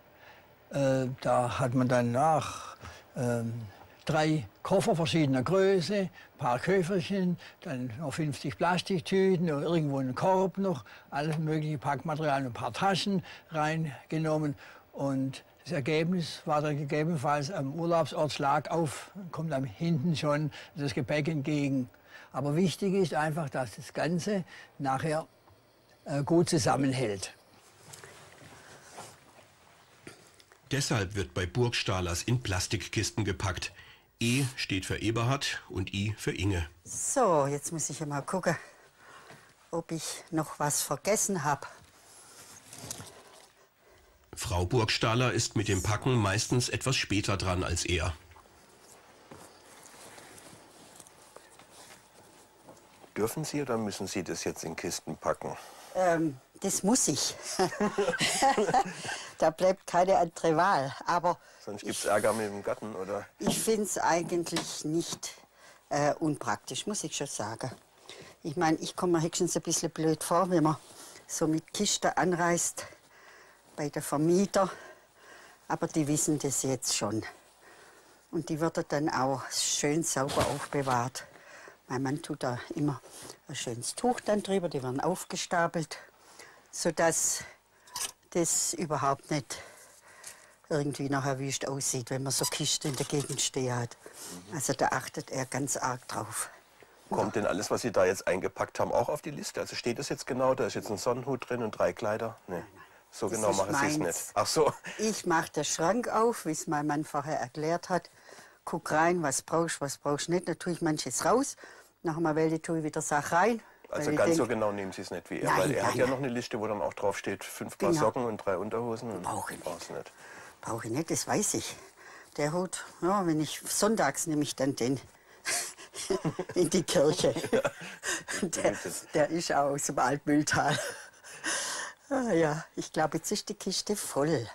da hat man dann nach 3 Koffer verschiedener Größe, ein paar Köfferchen, dann noch 50 Plastiktüten, irgendwo einen Korb noch, alles mögliche Packmaterial, ein paar Taschen reingenommen. Und das Ergebnis war dann gegebenenfalls am Urlaubsort kommt am hinten schon das Gepäck entgegen. Aber wichtig ist einfach, dass das Ganze nachher gut zusammenhält. Deshalb wird bei Burgstallers in Plastikkisten gepackt. E steht für Eberhard und I für Inge. So, jetzt muss ich mal gucken, ob ich noch was vergessen habe. Frau Burgstaller ist mit dem Packen meistens etwas später dran als er. Dürfen Sie oder müssen Sie das jetzt in Kisten packen? Das muss ich. Da bleibt keine andere Wahl. Aber sonst gibt es Ärger mit dem Gatten, oder? Ich finde es eigentlich nicht unpraktisch, muss ich schon sagen. Ich meine, ich komme mir höchstens ein bisschen blöd vor, wenn man so mit Kisten anreist bei der Vermieter. Aber die wissen das jetzt schon. Und die wird dann auch schön sauber aufbewahrt. Mein Mann tut da immer ein schönes Tuch dann drüber, die werden aufgestapelt, sodass das überhaupt nicht irgendwie nachher wüst aussieht, wenn man so Kisten in der Gegend stehen hat. Also da achtet er ganz arg drauf. Kommt denn alles, was Sie da jetzt eingepackt haben, auch auf die Liste? Also steht das jetzt genau, da ist jetzt ein Sonnenhut drin und 3 Kleider? Nee. So genau machen Sie es nicht. Ach so. Ich mache den Schrank auf, wie es mein Mann vorher erklärt hat. Guck rein, was brauchst du nicht. Da tue ich manches raus. Nach einer Weile tue ich wieder Sachen rein. Also ganz so genau nehmen Sie es nicht wie er. Nein, weil er hat ja noch eine Liste, wo dann auch drauf steht, 5 Paar Socken und 3 Unterhosen. Brauche ich nicht. Brauche ich nicht, das weiß ich. Der Hut, ja, wenn ich sonntags nehme ich dann den in die Kirche. Der ist auch aus dem Altmühltal. Ah, ja, ich glaube, jetzt ist die Kiste voll.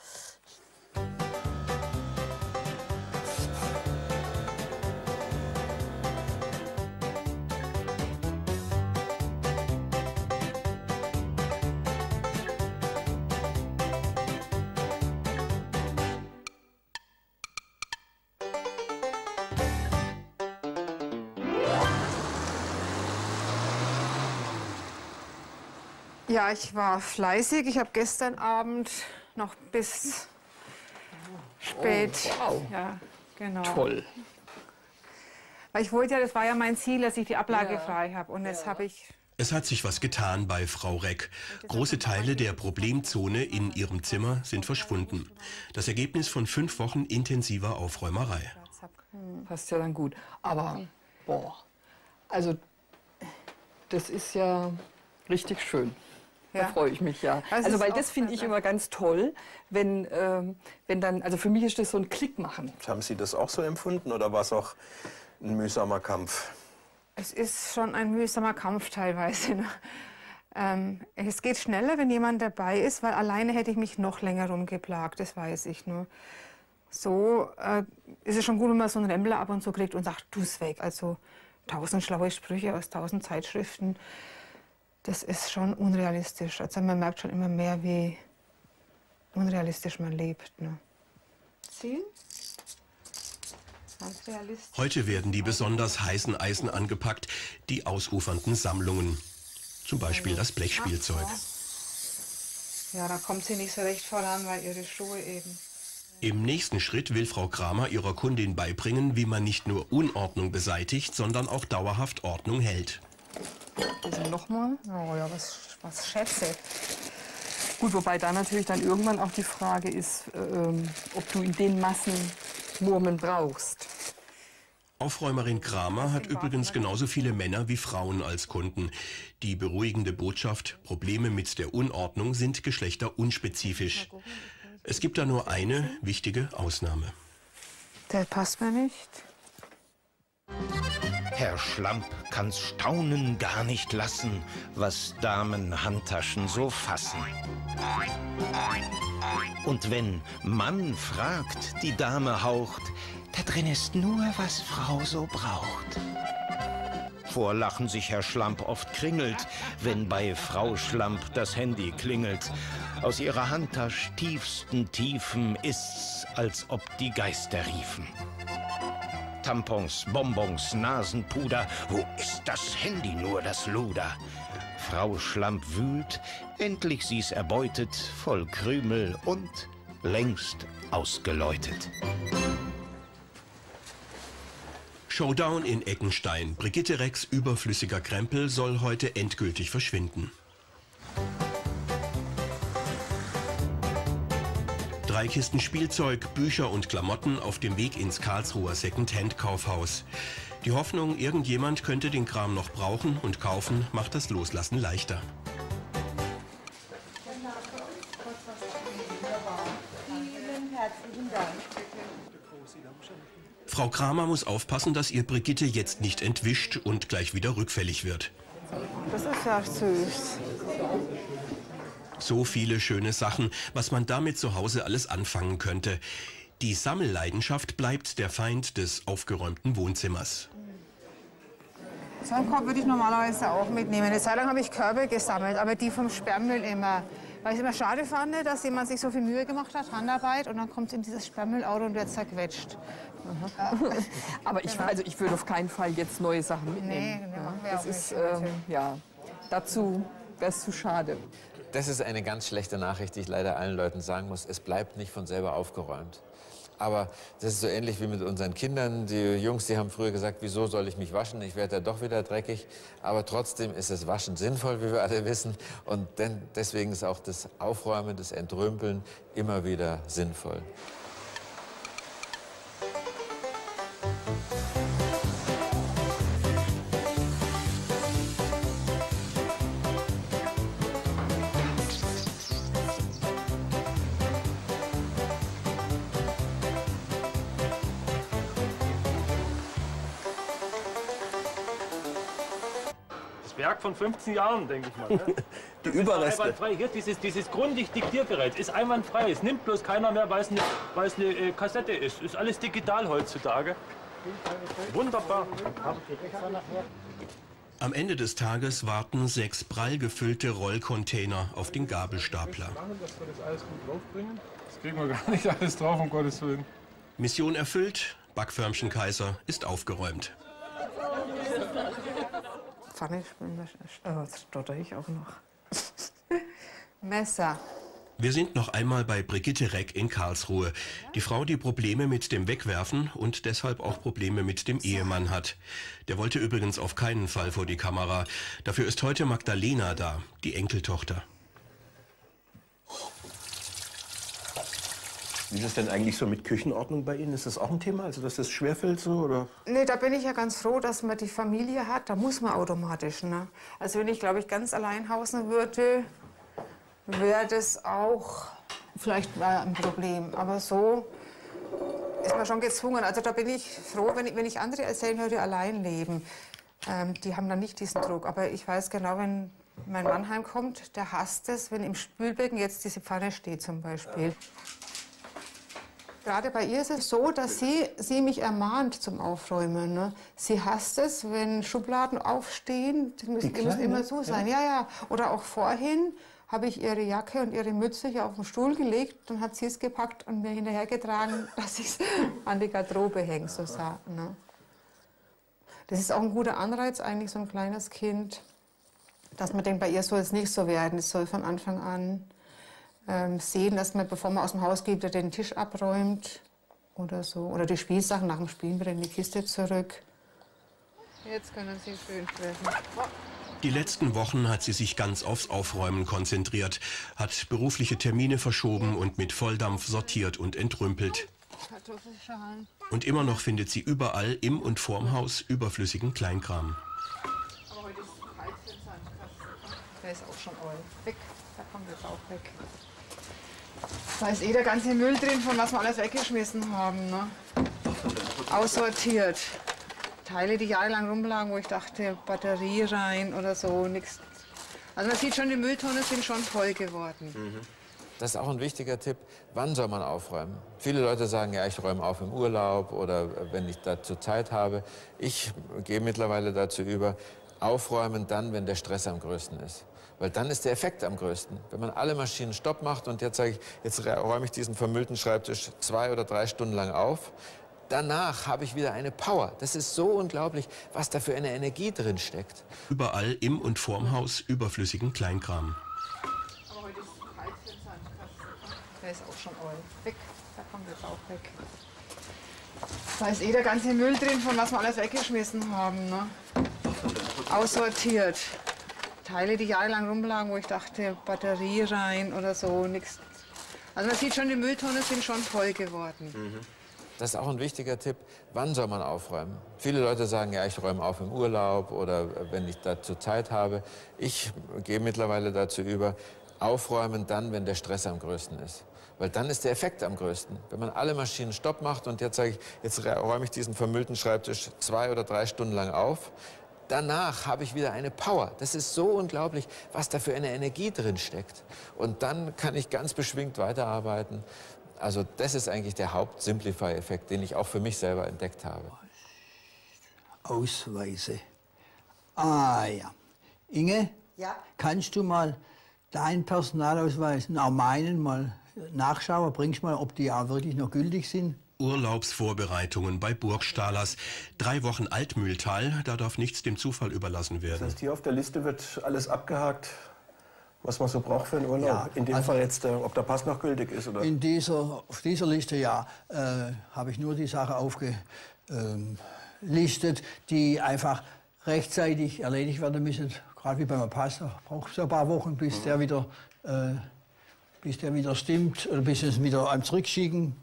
Ja, ich war fleißig. Ich habe gestern Abend noch bis spät. Oh, wow. Ja, genau. Toll. Weil ich wollte ja, das war ja mein Ziel, dass ich die Ablage frei habe. Und jetzt habe ich. Es hat sich was getan bei Frau Reck. Große Teile der Problemzone in ihrem Zimmer sind verschwunden. Das Ergebnis von 5 Wochen intensiver Aufräumerei. Passt ja dann gut. Aber, boah, also das ist ja richtig schön. Da freue ich mich ja. Also weil das finde ich immer ganz toll, wenn dann, also für mich ist das so ein Klick machen. Haben Sie das auch so empfunden oder war es auch ein mühsamer Kampf? Es ist schon ein mühsamer Kampf teilweise. Es geht schneller, wenn jemand dabei ist, weil alleine hätte ich mich noch länger rumgeplagt, das weiß ich nur. so ist es schon gut, wenn man so einen Rempler ab und zu kriegt und sagt, tu's weg. Also 1000 schlaue Sprüche aus 1000 Zeitschriften, das ist schon unrealistisch. Also man merkt schon immer mehr, wie unrealistisch man lebt. Ne? Ziehen? Ganz realistisch. Heute werden die besonders heißen Eisen angepackt, die ausufernden Sammlungen. Zum Beispiel das Blechspielzeug. Ja, da kommt sie nicht so recht voran, weil ihre Schuhe eben. Im nächsten Schritt will Frau Kramer ihrer Kundin beibringen, wie man nicht nur Unordnung beseitigt, sondern auch dauerhaft Ordnung hält. Also nochmal. Oh ja, was Schätze. Gut, wobei da natürlich dann irgendwann auch die Frage ist, ob du in den Massen Murmeln brauchst. Aufräumerin Kramer hat übrigens genauso viele Männer wie Frauen als Kunden. Die beruhigende Botschaft, Probleme mit der Unordnung sind geschlechterunspezifisch. Es gibt da nur eine wichtige Ausnahme. Der passt mir nicht. Herr Schlamp kann's staunen gar nicht lassen, was Damen Handtaschen so fassen. Und wenn Mann fragt, die Dame haucht, da drin ist nur, was Frau so braucht. Vor Lachen sich Herr Schlamp oft kringelt, wenn bei Frau Schlamp das Handy klingelt. Aus ihrer Handtasche tiefsten Tiefen ist's, als ob die Geister riefen. Tampons, Bonbons, Nasenpuder, wo ist das Handy nur, das Luder? Frau Schlamp wühlt, endlich sie's erbeutet, voll Krümel und längst ausgeläutet. Showdown in Eckenstein. Brigitte Recks überflüssiger Krempel soll heute endgültig verschwinden. 3 Kisten Spielzeug, Bücher und Klamotten auf dem Weg ins Karlsruher Second-Hand-Kaufhaus. Die Hoffnung, irgendjemand könnte den Kram noch brauchen und kaufen, macht das Loslassen leichter. Vielen herzlichen Dank. Frau Kramer muss aufpassen, dass ihr Brigitte jetzt nicht entwischt und gleich wieder rückfällig wird. Das ist ja süß. So viele schöne Sachen, was man damit zu Hause alles anfangen könnte. Die Sammelleidenschaft bleibt der Feind des aufgeräumten Wohnzimmers. So einen Korb würde ich normalerweise auch mitnehmen. Eine Zeit lang habe ich Körbe gesammelt, aber die vom Sperrmüll immer. Weil ich es immer schade fand, dass jemand sich so viel Mühe gemacht hat, Handarbeit, und dann kommt es in dieses Sperrmüllauto und wird zerquetscht. Aber ich würde auf keinen Fall jetzt neue Sachen mitnehmen. Nee, ja, machen wir das auch ist, nicht. ja, dazu wäre es zu schade. Das ist eine ganz schlechte Nachricht, die ich leider allen Leuten sagen muss. Es bleibt nicht von selber aufgeräumt. Aber das ist so ähnlich wie mit unseren Kindern. Die Jungs, die haben früher gesagt, wieso soll ich mich waschen? Ich werde ja doch wieder dreckig. Aber trotzdem ist das Waschen sinnvoll, wie wir alle wissen. Und deswegen ist auch das Aufräumen, das Entrümpeln immer wieder sinnvoll. Werk von 15 Jahren, denke ich mal. Ne? Die Überreste. Einwandfrei. Hier, dieses Grunddiktiergerät ist einwandfrei. Es nimmt bloß keiner mehr, weil es eine Kassette ist. Ist alles digital heutzutage. Wunderbar. Am Ende des Tages warten 6 prall gefüllte Rollcontainer auf den Gabelstapler. Dass wir das alles gut draufbringen. Das kriegen wir gar nicht alles drauf, um Gottes Willen. Mission erfüllt, Backförmchenkaiser ist aufgeräumt. Pfanne, das stotter ich auch noch. Messer. Wir sind noch einmal bei Brigitte Reck in Karlsruhe. Die Frau, die Probleme mit dem Wegwerfen und deshalb auch Probleme mit dem Ehemann hat. Der wollte übrigens auf keinen Fall vor die Kamera. Dafür ist heute Magdalena da, die Enkeltochter. Wie ist es denn eigentlich so mit Küchenordnung bei Ihnen? Ist das auch ein Thema, also dass das schwerfällt so, oder? Nee, da bin ich ja ganz froh, dass man die Familie hat. Da muss man automatisch. Ne? Also wenn ich, glaube ich, ganz allein hausen würde, wäre das auch vielleicht ein Problem. Aber so ist man schon gezwungen. Also da bin ich froh, wenn ich andere erzählen höre, die allein leben. Die haben dann nicht diesen Druck. Aber ich weiß genau, wenn mein Mann heimkommt, der hasst es, wenn im Spülbecken jetzt diese Pfanne steht zum Beispiel. Gerade bei ihr ist es so, dass sie mich ermahnt zum Aufräumen. Ne? Sie hasst es, wenn Schubladen aufstehen. Die müssen immer so sein. Ja, ja. Oder auch vorhin habe ich ihre Jacke und ihre Mütze hier auf den Stuhl gelegt. Dann hat sie es gepackt und mir hinterhergetragen, dass ich es an die Garderobe hänge. So sagen, ne? Das ist auch ein guter Anreiz, eigentlich so ein kleines Kind, dass man denkt, bei ihr soll es nicht so werden. Es soll von Anfang an sehen, dass man, bevor man aus dem Haus geht, den Tisch abräumt oder so. Oder die Spielsachen nach dem Spielen wieder in die Kiste zurück. Jetzt können Sie schön sprechen. Die letzten Wochen hat sie sich ganz aufs Aufräumen konzentriert, hat berufliche Termine verschoben und mit Volldampf sortiert und entrümpelt. Kartoffelschalen. Und immer noch findet sie überall im und vorm Haus überflüssigen Kleinkram. Aber heute ist es kalt für den Sandkasten. Der ist auch schon weg. Da kommt jetzt auch weg. Da ist der ganze Müll drin, von was wir alles weggeschmissen haben. Ne? Aussortiert. Teile, die jahrelang rumlagen, wo ich dachte, Batterie rein oder so, nichts. Also man sieht schon, die Mülltonnen sind schon voll geworden. Das ist auch ein wichtiger Tipp. Wann soll man aufräumen? Viele Leute sagen, ja, ich räume auf im Urlaub oder wenn ich dazu Zeit habe. Ich gehe mittlerweile dazu über, aufräumen dann, wenn der Stress am größten ist. Weil dann ist der Effekt am größten. Wenn man alle Maschinen Stopp macht und jetzt sage ich, jetzt räume ich diesen vermüllten Schreibtisch 2 oder 3 Stunden lang auf, danach habe ich wieder eine Power. Das ist so unglaublich, was da für eine Energie drin steckt. Überall im und vorm Haus überflüssigen Kleinkram. Aber heute ist es kalt für den Sandkasten. Der ist auch schon weg. Da kommt jetzt auch weg. Da ist der ganze Müll drin, von was wir alles weggeschmissen haben. Ne? Aussortiert. Teile, die jahrelang rumlagen, wo ich dachte, Batterie rein oder so, nichts. Also man sieht schon, die Mülltonnen sind schon voll geworden. Das ist auch ein wichtiger Tipp. Wann soll man aufräumen? Viele Leute sagen, ja, ich räume auf im Urlaub oder wenn ich dazu Zeit habe. Ich gehe mittlerweile dazu über, aufräumen dann, wenn der Stress am größten ist. Weil dann ist der Effekt am größten. Wenn man alle Maschinen Stopp macht und jetzt sage ich, jetzt räume ich diesen vermüllten Schreibtisch 2 oder 3 Stunden lang auf, danach habe ich wieder eine Power. Das ist so unglaublich, was da für eine Energie drin steckt. Und dann kann ich ganz beschwingt weiterarbeiten. Also das ist eigentlich der Haupt-Simplify-Effekt, den ich auch für mich selber entdeckt habe. Ausweise. Ah ja. Inge, ja? Kannst du mal deinen Personalausweis und auch meinen mal nachschauen? Bringst mal, ob die auch wirklich noch gültig sind? Urlaubsvorbereitungen bei Burgstahlers. 3 Wochen Altmühltal, da darf nichts dem Zufall überlassen werden. Das heißt, hier auf der Liste wird alles abgehakt, was man so braucht für einen Urlaub. Ja, in dem also Fall jetzt, ob der Pass noch gültig ist, oder? Auf dieser Liste, ja, habe ich nur die Sachen aufgelistet, die einfach rechtzeitig erledigt werden müssen. Gerade wie beim Pass, braucht es ein paar Wochen, bis der wieder stimmt oder bis es wieder einem zurückschicken.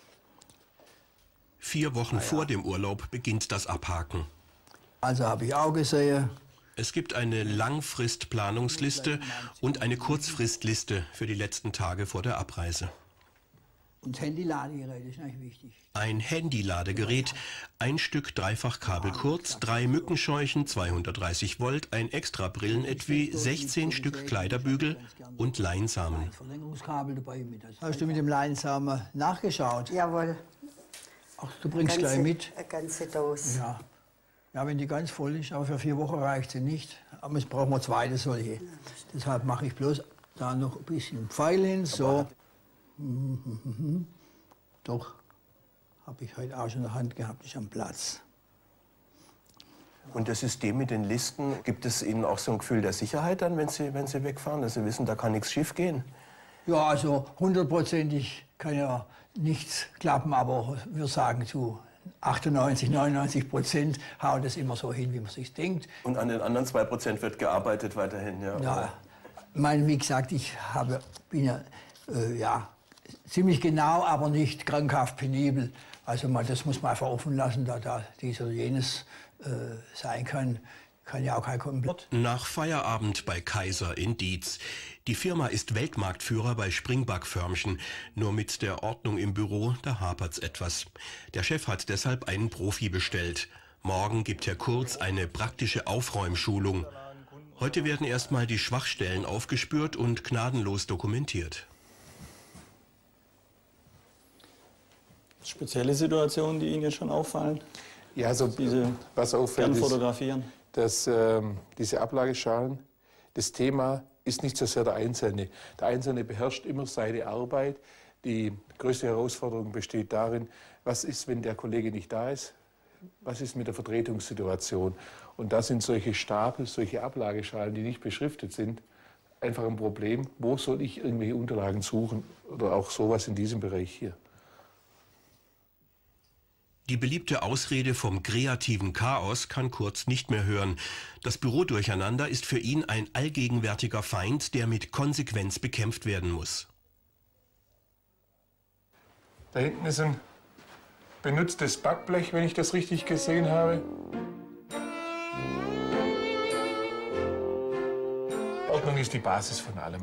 4 Wochen vor dem Urlaub beginnt das Abhaken. Also habe ich auch gesehen. Es gibt eine Langfristplanungsliste und eine Kurzfristliste für die letzten Tage vor der Abreise. Und Handy-Ladegerät ist eigentlich wichtig. Ein Handy-Ladegerät, ein Stück Dreifachkabel kurz, 3 Mückenscheuchen, 230 Volt, ein extra Brillenetui, 16 Stück Kleiderbügel und Leinsamen. Verlängerungskabel dabei mit. Hast du mit dem Leinsamen nachgeschaut? Jawohl. Ach, du bringst gleich mit? Eine ganze Dose. Ja. Ja, wenn die ganz voll ist, aber für 4 Wochen reicht sie nicht. Aber es brauchen wir 2 solche. Deshalb mache ich bloß da noch ein bisschen Pfeil hin, so. Doch, habe ich heute auch schon in der Hand gehabt, ist am Platz. Und das System mit den Listen, gibt es Ihnen auch so ein Gefühl der Sicherheit dann, wenn Sie wegfahren, dass Sie wissen, da kann nichts schief gehen? Ja, also 100%ig kann ja nichts klappen, aber wir sagen zu 98, 99% hauen das immer so hin, wie man sich denkt. Und an den anderen 2% wird gearbeitet weiterhin, ja? Ja, wie gesagt, ich bin ja ziemlich genau, aber nicht krankhaft penibel. Also das muss man einfach offen lassen, da dies oder jenes sein kann. Kann ja auch kein Komplett. Nach Feierabend bei Kaiser in Dietz. Die Firma ist Weltmarktführer bei Springbackförmchen. Nur mit der Ordnung im Büro, da hapert's etwas. Der Chef hat deshalb einen Profi bestellt. Morgen gibt Herr Kurz eine praktische Aufräumschulung. Heute werden erstmal die Schwachstellen aufgespürt und gnadenlos dokumentiert. Spezielle Situationen, die Ihnen jetzt schon auffallen? Ja, also was auffällt, gern fotografieren. Dass diese Ablageschalen, das Thema ist nicht so sehr der Einzelne. Der Einzelne beherrscht immer seine Arbeit. Die größte Herausforderung besteht darin, was ist, wenn der Kollege nicht da ist? Was ist mit der Vertretungssituation? Und da sind solche Stapel, solche Ablageschalen, die nicht beschriftet sind, einfach ein Problem. Wo soll ich irgendwelche Unterlagen suchen? Oder auch sowas in diesem Bereich hier. Die beliebte Ausrede vom kreativen Chaos kann Kurz nicht mehr hören. Das Bürodurcheinander ist für ihn ein allgegenwärtiger Feind, der mit Konsequenz bekämpft werden muss. Da hinten ist ein benutztes Backblech, wenn ich das richtig gesehen habe. Ordnung ist die Basis von allem.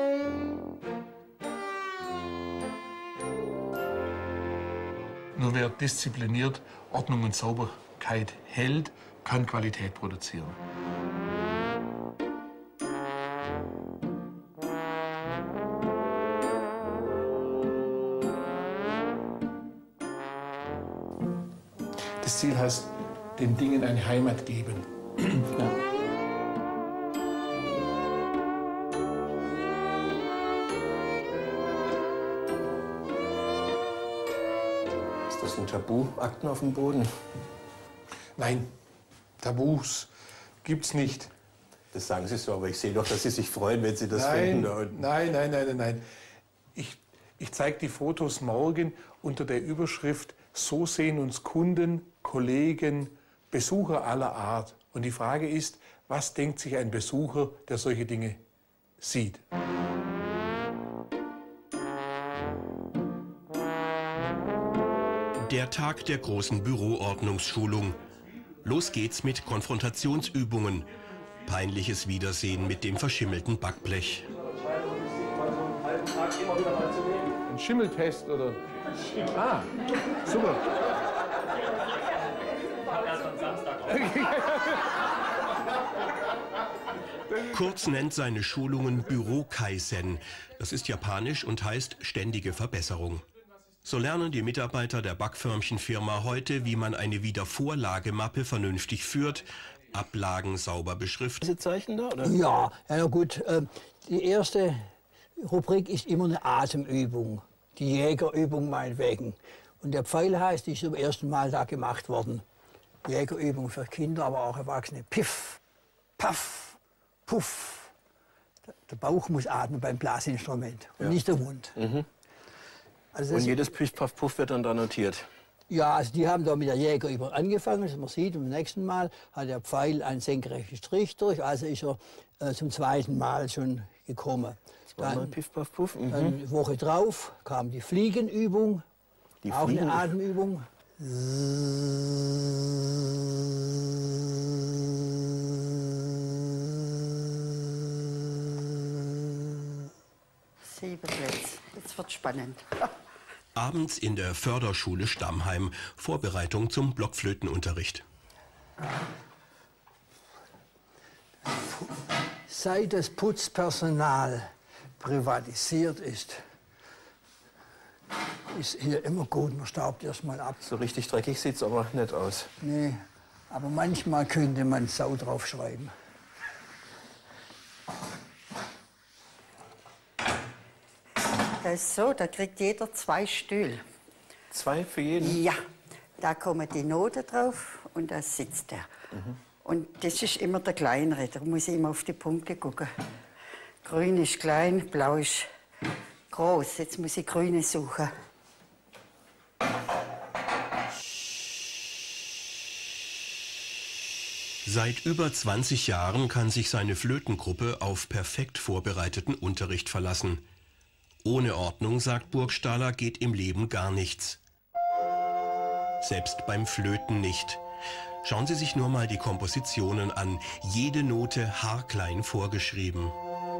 Nur wer diszipliniert Ordnung und Sauberkeit hält, kann Qualität produzieren. Das Ziel heißt, den Dingen eine Heimat geben. Ja. Ist das ein Tabu, Akten auf dem Boden? Nein, Tabus gibt's nicht. Das sagen Sie so, aber ich sehe doch, dass Sie sich freuen, wenn Sie das Nein, finden da unten. Nein. Ich zeige die Fotos morgen unter der Überschrift "So sehen uns Kunden, Kollegen, Besucher aller Art". Und die Frage ist, was denkt sich ein Besucher, der solche Dinge sieht? Der Tag der großen Büroordnungsschulung. Los geht's mit Konfrontationsübungen. Peinliches Wiedersehen mit dem verschimmelten Backblech. Ein Schimmeltest oder? Ah, super. Kurz nennt seine Schulungen Büro-Kaizen. Das ist japanisch und heißt ständige Verbesserung. So lernen die Mitarbeiter der Backförmchenfirma heute, wie man eine Wiedervorlagemappe vernünftig führt, Ablagen sauber beschriftet. Diese Zeichen da, oder? Ja, gut. Die erste Rubrik ist immer eine Atemübung. Die Jägerübung meinetwegen. Und der Pfeil heißt, die ist zum ersten Mal da gemacht worden. Jägerübung für Kinder, aber auch Erwachsene. Piff, Paff, Puff. Der Bauch muss atmen beim Blasinstrument und nicht der Mund. Mhm. Also und jedes Piff, Paff, Puff wird dann da notiert? Ja, also die haben da mit der Jägerübung angefangen, dass man sieht, beim nächsten Mal hat der Pfeil einen senkrechten Strich durch, also ist er zum zweiten Mal schon gekommen. Dann Piff, Paff, Puff. Dann eine Woche drauf kam die Fliegenübung, auch eine Atemübung. Säbelplatz. Jetzt wird spannend. Abends in der Förderschule Stammheim. Vorbereitung zum Blockflötenunterricht. Seit das Putzpersonal privatisiert ist hier immer gut, man staubt erst mal ab. So richtig dreckig sieht es aber nicht aus. Nee, aber manchmal könnte man Sau draufschreiben. Das ist so, da kriegt jeder 2 Stühle. 2 für jeden? Ja, da kommen die Noten drauf und da sitzt er. Und das ist immer der kleinere, da muss ich immer auf die Punkte gucken. Grün ist klein, blau ist groß. Jetzt muss ich grüne suchen. Seit über 20 Jahren kann sich seine Flötengruppe auf perfekt vorbereiteten Unterricht verlassen. Ohne Ordnung, sagt Burgstaller, geht im Leben gar nichts. Selbst beim Flöten nicht. Schauen Sie sich nur mal die Kompositionen an. Jede Note haarklein vorgeschrieben.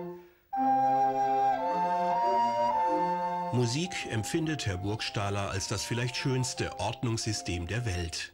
Musik empfindet Herr Burgstaller als das vielleicht schönste Ordnungssystem der Welt.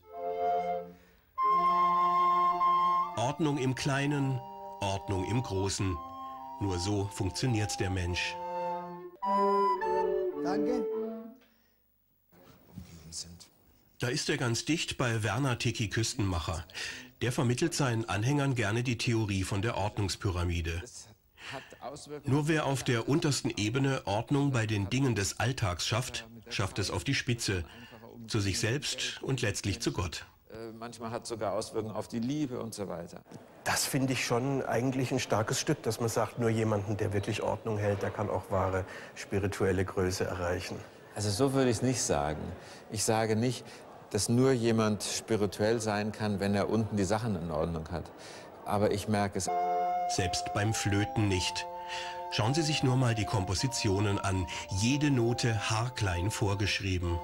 Ordnung im Kleinen, Ordnung im Großen. Nur so funktioniert der Mensch. Danke. sind. Da ist er ganz dicht bei Werner Tiki Küstenmacher. Der vermittelt seinen Anhängern gerne die Theorie von der Ordnungspyramide. Nur wer auf der untersten Ebene Ordnung bei den Dingen des Alltags schafft, schafft es auf die Spitze, zu sich selbst und letztlich zu Gott. Manchmal hat es sogar Auswirkungen auf die Liebe und so weiter. Das finde ich schon eigentlich ein starkes Stück, dass man sagt, nur jemanden, der wirklich Ordnung hält, der kann auch wahre spirituelle Größe erreichen. Also so würde ich es nicht sagen. Ich sage nicht, dass nur jemand spirituell sein kann, wenn er unten die Sachen in Ordnung hat. Aber ich merke es. Selbst beim Flöten nicht. Schauen Sie sich nur mal die Kompositionen an. Jede Note haarklein vorgeschrieben.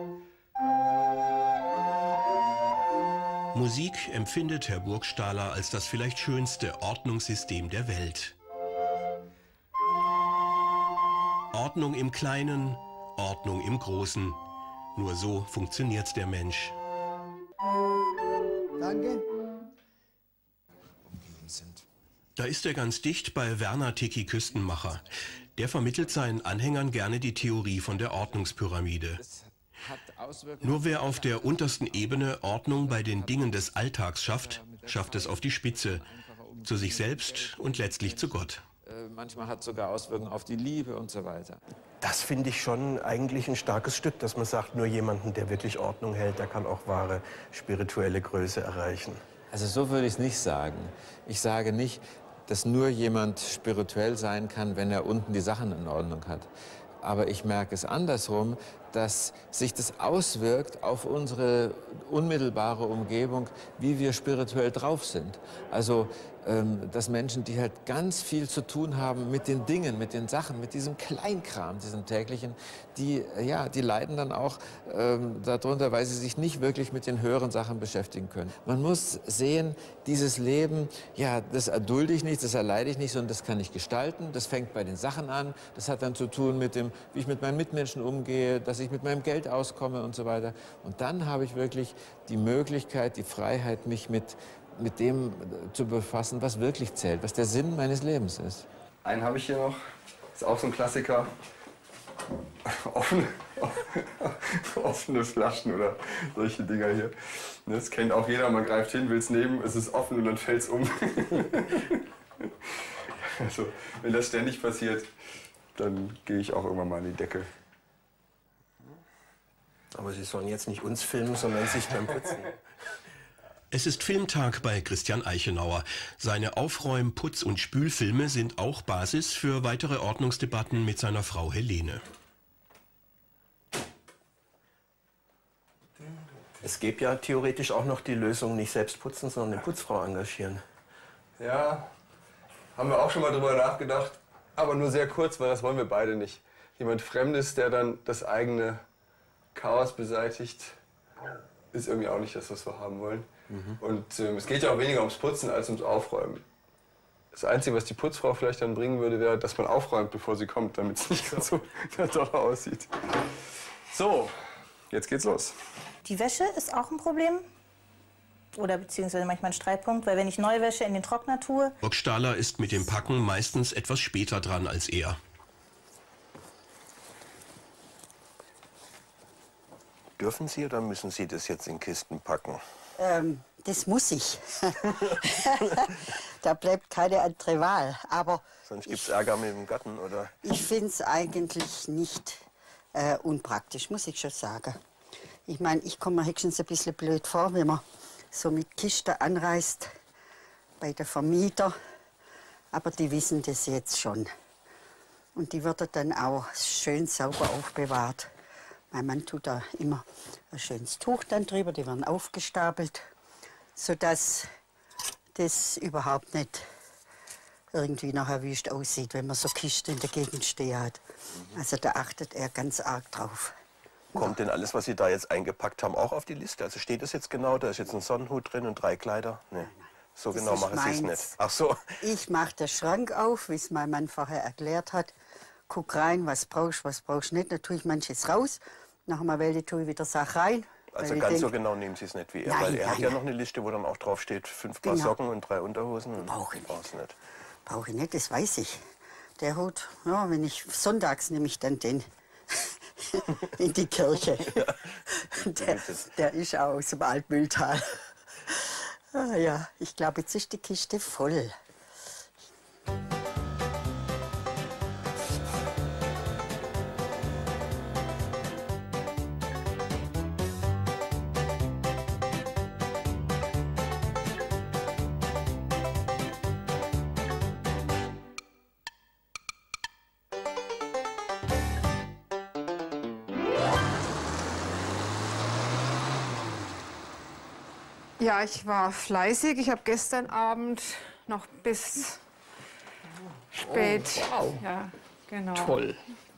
Musik empfindet Herr Burgstahler als das vielleicht schönste Ordnungssystem der Welt. Ordnung im Kleinen, Ordnung im Großen. Nur so funktioniert der Mensch. Danke. Da ist er ganz dicht bei Werner Tiki Küstenmacher. Der vermittelt seinen Anhängern gerne die Theorie von der Ordnungspyramide. Nur wer auf der untersten Ebene Ordnung bei den Dingen des Alltags schafft, schafft es auf die Spitze, zu sich selbst und letztlich zu Gott. Manchmal hat es sogar Auswirkungen auf die Liebe und so weiter. Das finde ich schon eigentlich ein starkes Stück, dass man sagt, nur jemanden, der wirklich Ordnung hält, der kann auch wahre spirituelle Größe erreichen. Also so würde ich es nicht sagen. Ich sage nicht, dass nur jemand spirituell sein kann, wenn er unten die Sachen in Ordnung hat. Aber ich merke es andersrum, dass sich das auswirkt auf unsere unmittelbare Umgebung, wie wir spirituell drauf sind. Also, dass Menschen, die halt ganz viel zu tun haben mit den Dingen, mit den Sachen, mit diesem Kleinkram, diesem täglichen, die leiden dann auch darunter, weil sie sich nicht wirklich mit den höheren Sachen beschäftigen können. Man muss sehen, dieses Leben, ja, das erdulde ich nicht, das erleide ich nicht, sondern das kann ich gestalten. Das fängt bei den Sachen an. Das hat dann zu tun mit dem, wie ich mit meinen Mitmenschen umgehe, dass ich mit meinem Geld auskomme und so weiter. Und dann habe ich wirklich die Möglichkeit, die Freiheit, mich mit dem zu befassen, was wirklich zählt, was der Sinn meines Lebens ist. Einen habe ich hier noch, ist auch so ein Klassiker. Offene Flaschen oder solche Dinger hier. Das kennt auch jeder, man greift hin, will es nehmen, es ist offen und dann fällt es um. Also, wenn das ständig passiert, dann gehe ich auch irgendwann mal an die Decke. Aber Sie sollen jetzt nicht uns filmen, sondern sich beim Putzen. Es ist Filmtag bei Christian Eichenauer. Seine Aufräum-, Putz- und Spülfilme sind auch Basis für weitere Ordnungsdebatten mit seiner Frau Helene. Es gäbe ja theoretisch auch noch die Lösung, nicht selbst putzen, sondern eine Putzfrau engagieren. Ja, haben wir auch schon mal drüber nachgedacht, aber nur sehr kurz, weil das wollen wir beide nicht. Jemand Fremdes, der dann das eigene Chaos beseitigt, ist irgendwie auch nicht das, was wir haben wollen. Und es geht ja auch weniger ums Putzen als ums Aufräumen. Das Einzige, was die Putzfrau vielleicht dann bringen würde, wäre, dass man aufräumt, bevor sie kommt, damit es nicht so toll aussieht. So, jetzt geht's los. Die Wäsche ist auch ein Problem. Oder beziehungsweise manchmal ein Streitpunkt, weil wenn ich neue Wäsche in den Trockner tue... Burgstahler ist mit dem Packen meistens etwas später dran als er. Dürfen Sie oder müssen Sie das jetzt in Kisten packen? Das muss ich. Da bleibt keine andere Wahl. Aber sonst gibt es Ärger mit dem Gatten, oder? Ich finde es eigentlich nicht unpraktisch, muss ich schon sagen. Ich meine, ich komme mir höchstens ein bisschen blöd vor, wenn man so mit Kisten anreist bei der Vermieter. Aber die wissen das jetzt schon. Und die wird dann auch schön sauber aufbewahrt. Mein Mann tut da immer ein schönes Tuch dann drüber, die werden aufgestapelt, sodass das überhaupt nicht irgendwie nachher wüst aussieht, wenn man so Kisten in der Gegend stehen hat. Also da achtet er ganz arg drauf. Kommt denn alles, was Sie da jetzt eingepackt haben, auch auf die Liste? Also steht das jetzt genau, da ist jetzt ein Sonnenhut drin und 3 Kleider? Nee. So genau machen Sie es nicht. Ach so. Ich mache den Schrank auf, wie es mein Mann vorher erklärt hat. Guck rein, was brauchst du nicht. Da tue ich manches raus. Nach einer Weile tue ich wieder Sachen rein. Also ganz so genau nehmen Sie es nicht wie er. Weil er hat ja noch eine Liste, wo dann auch drauf steht, 5 Paar Socken und 3 Unterhosen. Brauche ich nicht. Brauche ich nicht, das weiß ich. Der Hut, ja, wenn ich sonntags nehme ich dann den. in die Kirche. Der ist auch aus dem Altmühltal. Ah, ja, ich glaube, jetzt ist die Kiste voll. Ja, ich war fleißig. Ich habe gestern Abend noch bis spät. Oh, wow. Ja, genau. Toll.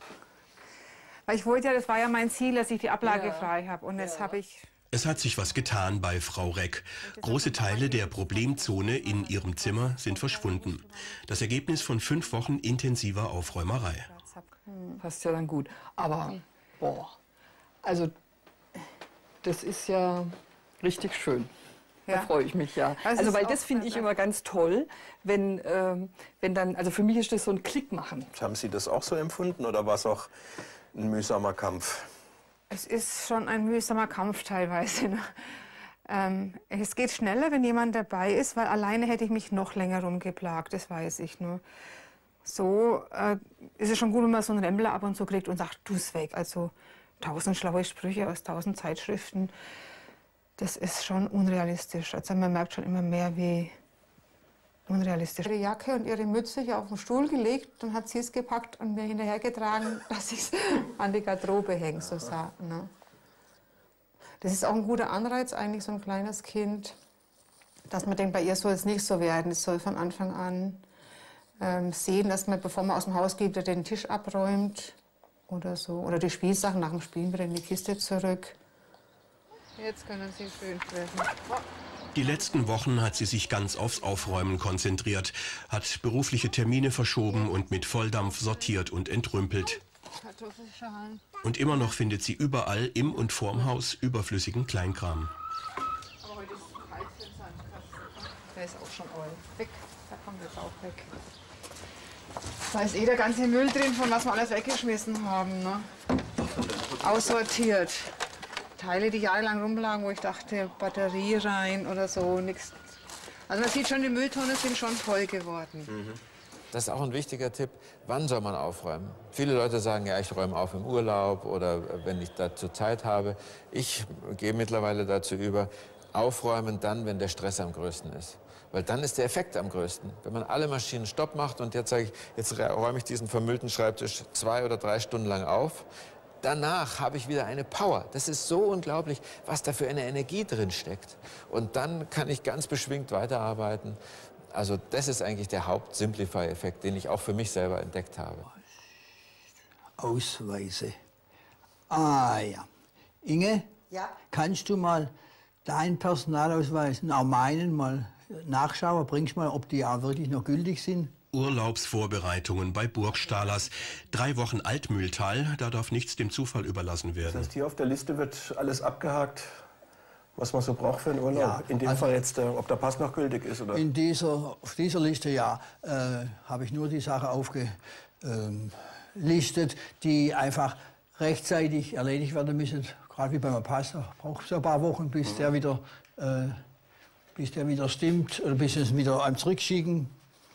Weil ich wollte ja, das war ja mein Ziel, dass ich die Ablage frei habe. Und jetzt habe ich. Es hat sich was getan bei Frau Reck. Große Teile der Problemzone in ihrem Zimmer sind verschwunden. Das Ergebnis von 5 Wochen intensiver Aufräumerei. Passt ja dann gut. Aber, boah, also das ist ja richtig schön. Da freue ich mich ja. Also weil das finde ich immer ganz toll, wenn dann, also für mich ist das so ein Klick machen. Haben Sie das auch so empfunden oder war es auch ein mühsamer Kampf? Es ist schon ein mühsamer Kampf teilweise. Ne? Es geht schneller, wenn jemand dabei ist, weil alleine hätte ich mich noch länger rumgeplagt, das weiß ich nur. So ist es schon gut, wenn man so einen Rempler ab und zu kriegt und sagt, tu es weg. Also 1000 schlaue Sprüche aus 1000 Zeitschriften. Das ist schon unrealistisch. Also man merkt schon immer mehr, wie unrealistisch. Ihre Jacke und ihre Mütze hier auf den Stuhl gelegt, dann hat sie es gepackt und mir hinterhergetragen, dass ich es an die Garderobe hänge, so sagen. Ne? Das ist auch ein guter Anreiz, eigentlich so ein kleines Kind, dass man denkt, bei ihr soll es nicht so werden. Es soll von Anfang an sehen, dass man, bevor man aus dem Haus geht, den Tisch abräumt oder so. Oder die Spielsachen nach dem Spielen wieder in die Kiste zurück. Jetzt können Sie schön sprechen. Die letzten Wochen hat sie sich ganz aufs Aufräumen konzentriert, hat berufliche Termine verschoben und mit Volldampf sortiert und entrümpelt. Und immer noch findet sie überall im und vorm Haus überflüssigen Kleinkram. Aber heute ist es kalt für den Sandkasten. Der ist auch schon weg. Da kommt jetzt auch weg. Da ist der ganze Müll drin, von was wir alles weggeschmissen haben. Ne? Aussortiert. Teile, die jahrelang rumlagen, wo ich dachte, Batterie rein oder so, nichts. Also man sieht schon, die Mülltonnen sind schon voll geworden. Das ist auch ein wichtiger Tipp. Wann soll man aufräumen? Viele Leute sagen, ja, ich räume auf im Urlaub oder wenn ich dazu Zeit habe. Ich gehe mittlerweile dazu über, aufräumen dann, wenn der Stress am größten ist. Weil dann ist der Effekt am größten. Wenn man alle Maschinen Stopp macht und jetzt sage ich, jetzt räume ich diesen vermüllten Schreibtisch 2 oder 3 Stunden lang auf, danach habe ich wieder eine Power. Das ist so unglaublich, was da für eine Energie drin steckt. Und dann kann ich ganz beschwingt weiterarbeiten. Also das ist eigentlich der Haupt-Simplify-Effekt, den ich auch für mich selber entdeckt habe. Ausweise. Ah ja. Inge, kannst du mal deinen Personalausweis und auch meinen mal nachschauen? Bringst mal, ob die auch wirklich noch gültig sind? Urlaubsvorbereitungen bei Burgstallers. 3 Wochen Altmühltal, da darf nichts dem Zufall überlassen werden. Das heißt, hier auf der Liste wird alles abgehakt, was man so braucht für einen Urlaub? Ja, in dem Fall jetzt, ob der Pass noch gültig ist? Oder? Auf dieser Liste, ja, habe ich nur die Sachen aufgelistet, die einfach rechtzeitig erledigt werden müssen. Gerade wie beim Pass, braucht es ein paar Wochen, bis der wieder stimmt oder bis es wieder einem zurückschicken.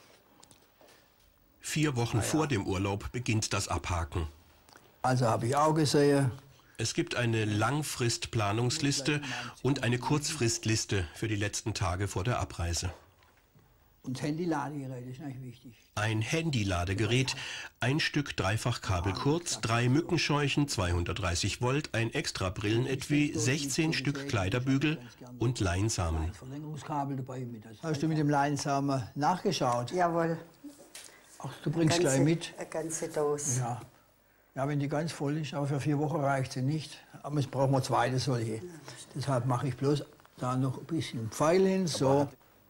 4 Wochen vor dem Urlaub beginnt das Abhaken. Also habe ich auch gesehen. Es gibt eine Langfristplanungsliste und eine Kurzfristliste für die letzten Tage vor der Abreise. Und Handy-Ladegerät ist natürlich wichtig. Ein Handy-Ladegerät, ein Stück Dreifachkabel kurz, 3 Mückenscheuchen, 230 Volt, ein extra Brillenetui, 16 Stück Kleiderbügel und Leinsamen. Verlängerungskabel dabei mit. Hast du mit dem Leinsamen nachgeschaut? Jawohl. Ach, du bringst gleich mit? Eine ganze Dose. Ja. Ja, wenn die ganz voll ist, aber für 4 Wochen reicht sie nicht. Aber jetzt brauchen wir 2 solche. Deshalb mache ich bloß da noch ein bisschen Pfeil hin, so.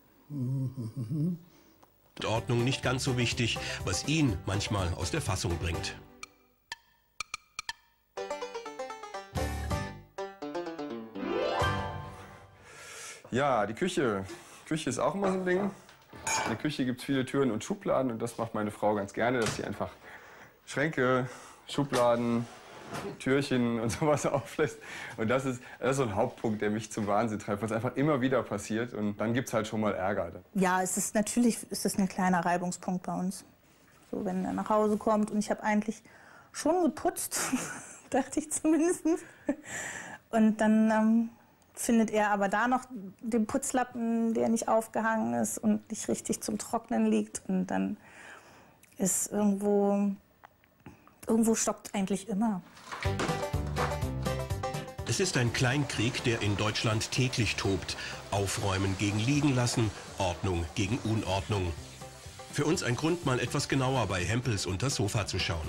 Ordnung nicht ganz so wichtig, was ihn manchmal aus der Fassung bringt. Ja, die Küche. Küche ist auch immer so ein Ding. In der Küche gibt es viele Türen und Schubladen und das macht meine Frau ganz gerne, dass sie einfach Schränke, Schubladen, Türchen und sowas auflässt. Und das ist so ein Hauptpunkt, der mich zum Wahnsinn treibt, was einfach immer wieder passiert. Und dann gibt es halt schon mal Ärger. Ja, natürlich ist es ein kleiner Reibungspunkt bei uns. So, wenn er nach Hause kommt und ich habe eigentlich schon geputzt, dachte ich zumindest. Und dann findet er aber da noch den Putzlappen, der nicht aufgehangen ist und nicht richtig zum Trocknen liegt. Und dann ist irgendwo stockt eigentlich immer. Es ist ein Kleinkrieg, der in Deutschland täglich tobt. Aufräumen gegen Liegenlassen, Ordnung gegen Unordnung. Für uns ein Grund, mal etwas genauer bei Hempels unter das Sofa zu schauen.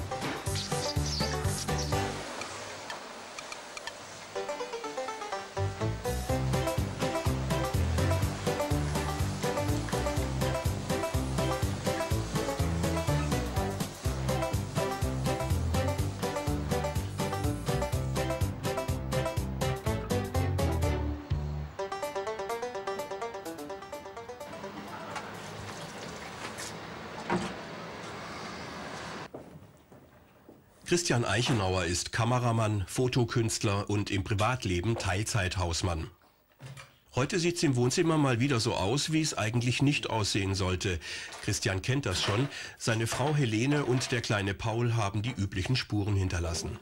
Christian Eichenauer ist Kameramann, Fotokünstler und im Privatleben Teilzeithausmann. Heute sieht es im Wohnzimmer mal wieder so aus, wie es eigentlich nicht aussehen sollte. Christian kennt das schon. Seine Frau Helene und der kleine Paul haben die üblichen Spuren hinterlassen.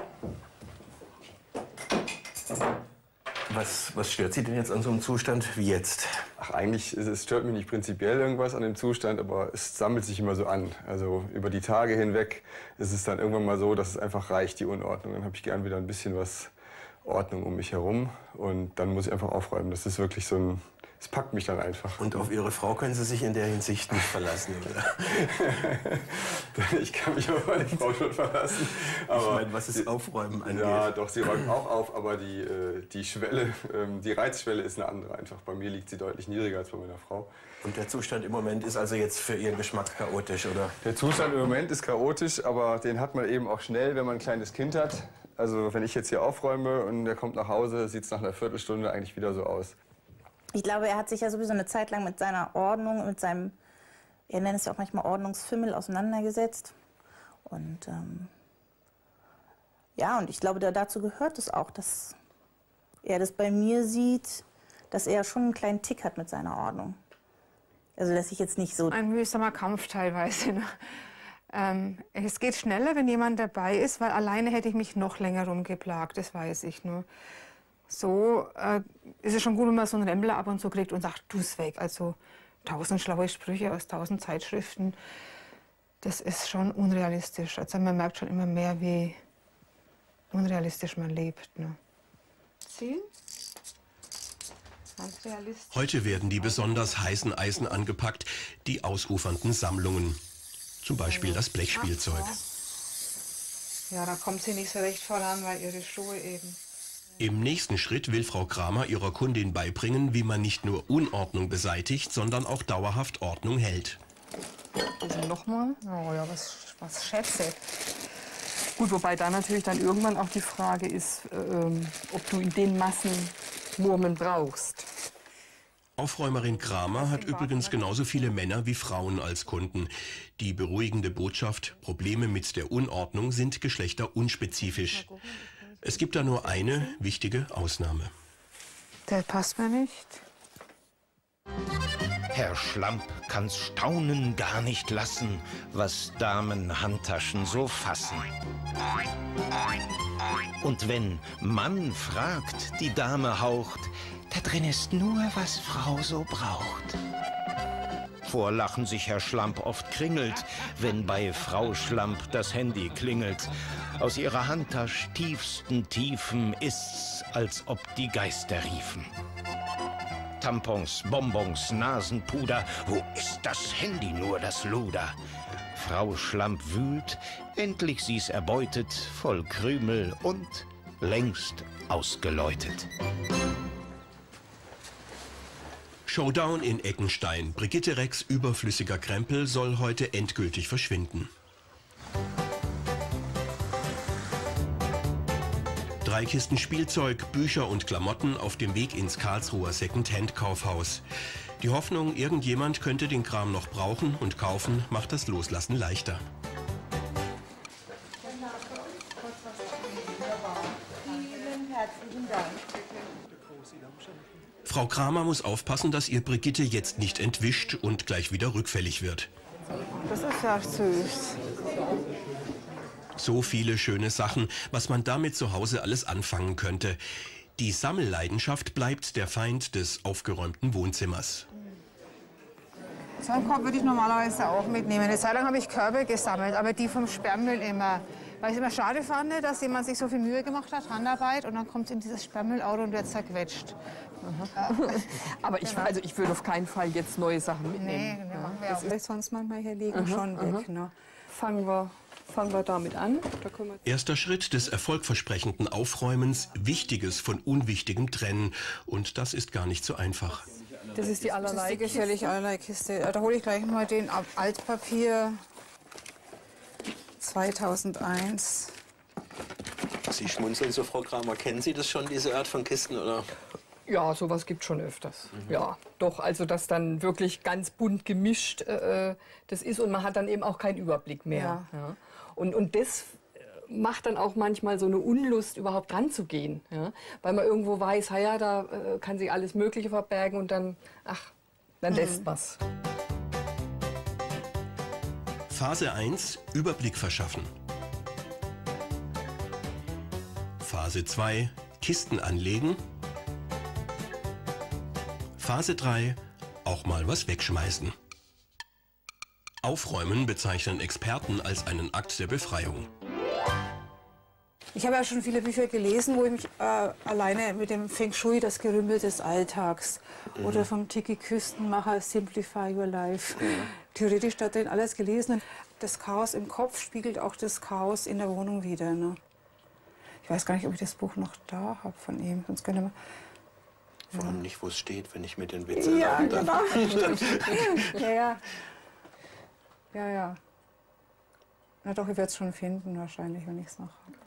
Was stört Sie denn jetzt an so einem Zustand wie jetzt? Ach, eigentlich es stört mich nicht prinzipiell irgendwas an dem Zustand, aber es sammelt sich immer so an. Also über die Tage hinweg ist es dann irgendwann mal so, dass es einfach reicht, die Unordnung. Dann habe ich gern wieder ein bisschen was Ordnung um mich herum und dann muss ich einfach aufräumen. Das ist wirklich so ein... Es packt mich dann einfach. Und auf Ihre Frau können Sie sich in der Hinsicht nicht verlassen, oder? Ich kann mich auf meine Frau schon verlassen. Aber ich meine, was das Aufräumen angeht. Ja, doch, sie räumt auch auf, aber die Schwelle, die Reizschwelle ist eine andere einfach. Bei mir liegt sie deutlich niedriger als bei meiner Frau. Und der Zustand im Moment ist also jetzt für Ihren Geschmack chaotisch, oder? Der Zustand im Moment ist chaotisch, aber den hat man eben auch schnell, wenn man ein kleines Kind hat. Also wenn ich jetzt hier aufräume und er kommt nach Hause, sieht es nach einer Viertelstunde eigentlich wieder so aus. Ich glaube, er hat sich ja sowieso eine Zeit lang mit seiner Ordnung, mit seinem, er nennt es ja auch manchmal Ordnungsfimmel, auseinandergesetzt. Und ja, und ich glaube, dazu gehört es auch, dass er das bei mir sieht, dass er schon einen kleinen Tick hat mit seiner Ordnung. Also, dass ich jetzt nicht so... Ein mühsamer Kampf teilweise. Ne? Es geht schneller, wenn jemand dabei ist, weil alleine hätte ich mich noch länger rumgeplagt, das weiß ich nur. So ist es schon gut, wenn man so einen Rempler ab und zu kriegt und sagt, tu's weg. Also 1000 schlaue Sprüche aus 1000 Zeitschriften, das ist schon unrealistisch. Also man merkt schon immer mehr, wie unrealistisch man lebt. Ne? Ziehen? Ganz realistisch. Heute werden die besonders heißen Eisen angepackt, die ausufernden Sammlungen. Zum Beispiel das Blechspielzeug. Ja, da kommt sie nicht so recht voran, weil ihre Schuhe eben... Im nächsten Schritt will Frau Kramer ihrer Kundin beibringen, wie man nicht nur Unordnung beseitigt, sondern auch dauerhaft Ordnung hält. Also nochmal? Oh ja, was schätze. Gut, wobei da natürlich dann irgendwann auch die Frage ist, ob du in den Massen Murmeln brauchst. Aufräumerin Kramer hat übrigens genauso viele Männer wie Frauen als Kunden. Die beruhigende Botschaft, Probleme mit der Unordnung sind geschlechterunspezifisch. Es gibt da nur eine wichtige Ausnahme. Der passt mir nicht. Herr Schlamp kann's staunen gar nicht lassen, was Damen Handtaschen so fassen. Und wenn Mann fragt, die Dame haucht, da drin ist nur, was Frau so braucht. Vor Lachen sich Herr Schlamp oft kringelt, wenn bei Frau Schlamp das Handy klingelt. Aus ihrer Handtasche tiefsten Tiefen ist's, als ob die Geister riefen. Tampons, Bonbons, Nasenpuder, wo ist das Handy nur, das Luder? Frau Schlamp wühlt, endlich sie's erbeutet, voll Krümel und längst ausgeläutet. Showdown in Eckenstein. Brigitte Recks überflüssiger Krempel soll heute endgültig verschwinden. 3 Kisten Spielzeug, Bücher und Klamotten auf dem Weg ins Karlsruher Second-Hand-Kaufhaus. Die Hoffnung, irgendjemand könnte den Kram noch brauchen und kaufen, macht das Loslassen leichter. Vielen herzlichen Dank. Frau Kramer muss aufpassen, dass ihr Brigitte jetzt nicht entwischt und gleich wieder rückfällig wird. Das ist ja süß. So viele schöne Sachen, was man damit zu Hause alles anfangen könnte. Die Sammelleidenschaft bleibt der Feind des aufgeräumten Wohnzimmers. So einen Korb würde ich normalerweise auch mitnehmen. Eine Zeit lang habe ich Körbe gesammelt, aber die vom Sperrmüll immer. Weil ich es immer schade fand, dass jemand sich so viel Mühe gemacht hat, Handarbeit, und dann kommt es in dieses Sperrmüllauto und wird zerquetscht. Aber ich würde auf keinen Fall jetzt neue Sachen mitnehmen. Nee, ja. das ist sonst manchmal hier liegen schon weg. Ne? Fangen wir damit an. Erster Schritt des erfolgversprechenden Aufräumens, Wichtiges von Unwichtigem trennen. Und das ist gar nicht so einfach. Das ist die allerlei Das ist die gefährliche Allerlei-Kiste. Da hole ich gleich mal den Altpapier 2001. Sie schmunzeln so, Frau Kramer. Kennen Sie das schon, diese Art von Kisten, oder? Ja, sowas gibt es schon öfters. Ja, doch, also dass dann wirklich ganz bunt gemischt das ist und man hat dann eben auch keinen Überblick mehr. Ja. Und das macht dann auch manchmal so eine Unlust, überhaupt ranzugehen. Ja? Weil man irgendwo weiß, ja, da kann sich alles Mögliche verbergen und dann, lässt man's. Phase 1, Überblick verschaffen. Phase 2, Kisten anlegen. Phase 3, auch mal was wegschmeißen. Aufräumen bezeichnen Experten als einen Akt der Befreiung. Ich habe ja schon viele Bücher gelesen, wo ich mich alleine mit dem Feng Shui, das Gerümpel des Alltags, oder vom Tiki Küstenmacher Simplify Your Life. Theoretisch da drin alles gelesen. Das Chaos im Kopf spiegelt auch das Chaos in der Wohnung wider. Ne? Ich weiß gar nicht, ob ich das Buch noch da habe von ihm. Sonst könnte man... Vor allem nicht, wo es steht, wenn ich mit den Witzen Ja, genau. Ja. Na doch, ich werde es schon finden wahrscheinlich, wenn ich es noch habe.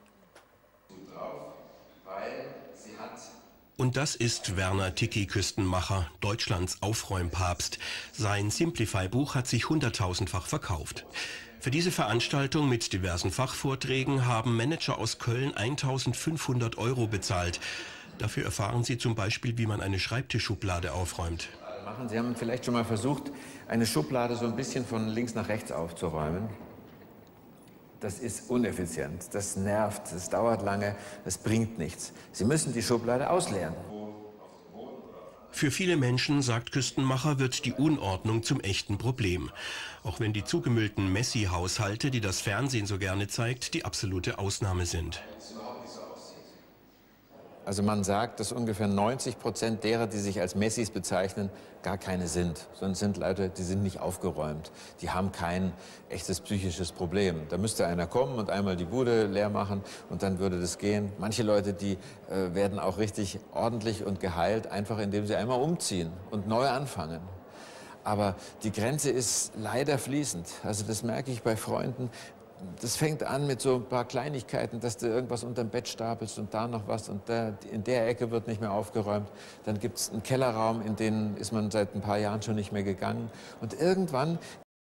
Und das ist Werner Tiki Küstenmacher, Deutschlands Aufräumpapst. Sein Simplify-Buch hat sich 100.000-fach verkauft. Für diese Veranstaltung mit diversen Fachvorträgen haben Manager aus Köln 1.500 € bezahlt. Dafür erfahren Sie zum Beispiel, wie man eine Schreibtischschublade aufräumt. Sie haben vielleicht schon mal versucht, eine Schublade so ein bisschen von links nach rechts aufzuräumen. Das ist uneffizient, das nervt, das dauert lange, das bringt nichts. Sie müssen die Schublade ausleeren. Für viele Menschen, sagt Küstenmacher, wird die Unordnung zum echten Problem. Auch wenn die zugemüllten Messi-Haushalte, die das Fernsehen so gerne zeigt, die absolute Ausnahme sind. Also man sagt, dass ungefähr 90% derer, die sich als Messis bezeichnen, gar keine sind. Sondern sind Leute, die sind nicht aufgeräumt. Die haben kein echtes psychisches Problem. Da müsste einer kommen und einmal die Bude leer machen und dann würde das gehen. Manche Leute, die werden auch richtig ordentlich und geheilt, einfach indem sie einmal umziehen und neu anfangen. Aber die Grenze ist leider fließend. Also das merke ich bei Freunden. Das fängt an mit so ein paar Kleinigkeiten, dass du irgendwas unterm Bett stapelst und da noch was und in der Ecke wird nicht mehr aufgeräumt. Dann gibt es einen Kellerraum, in den ist man seit ein paar Jahren schon nicht mehr gegangen. Und irgendwann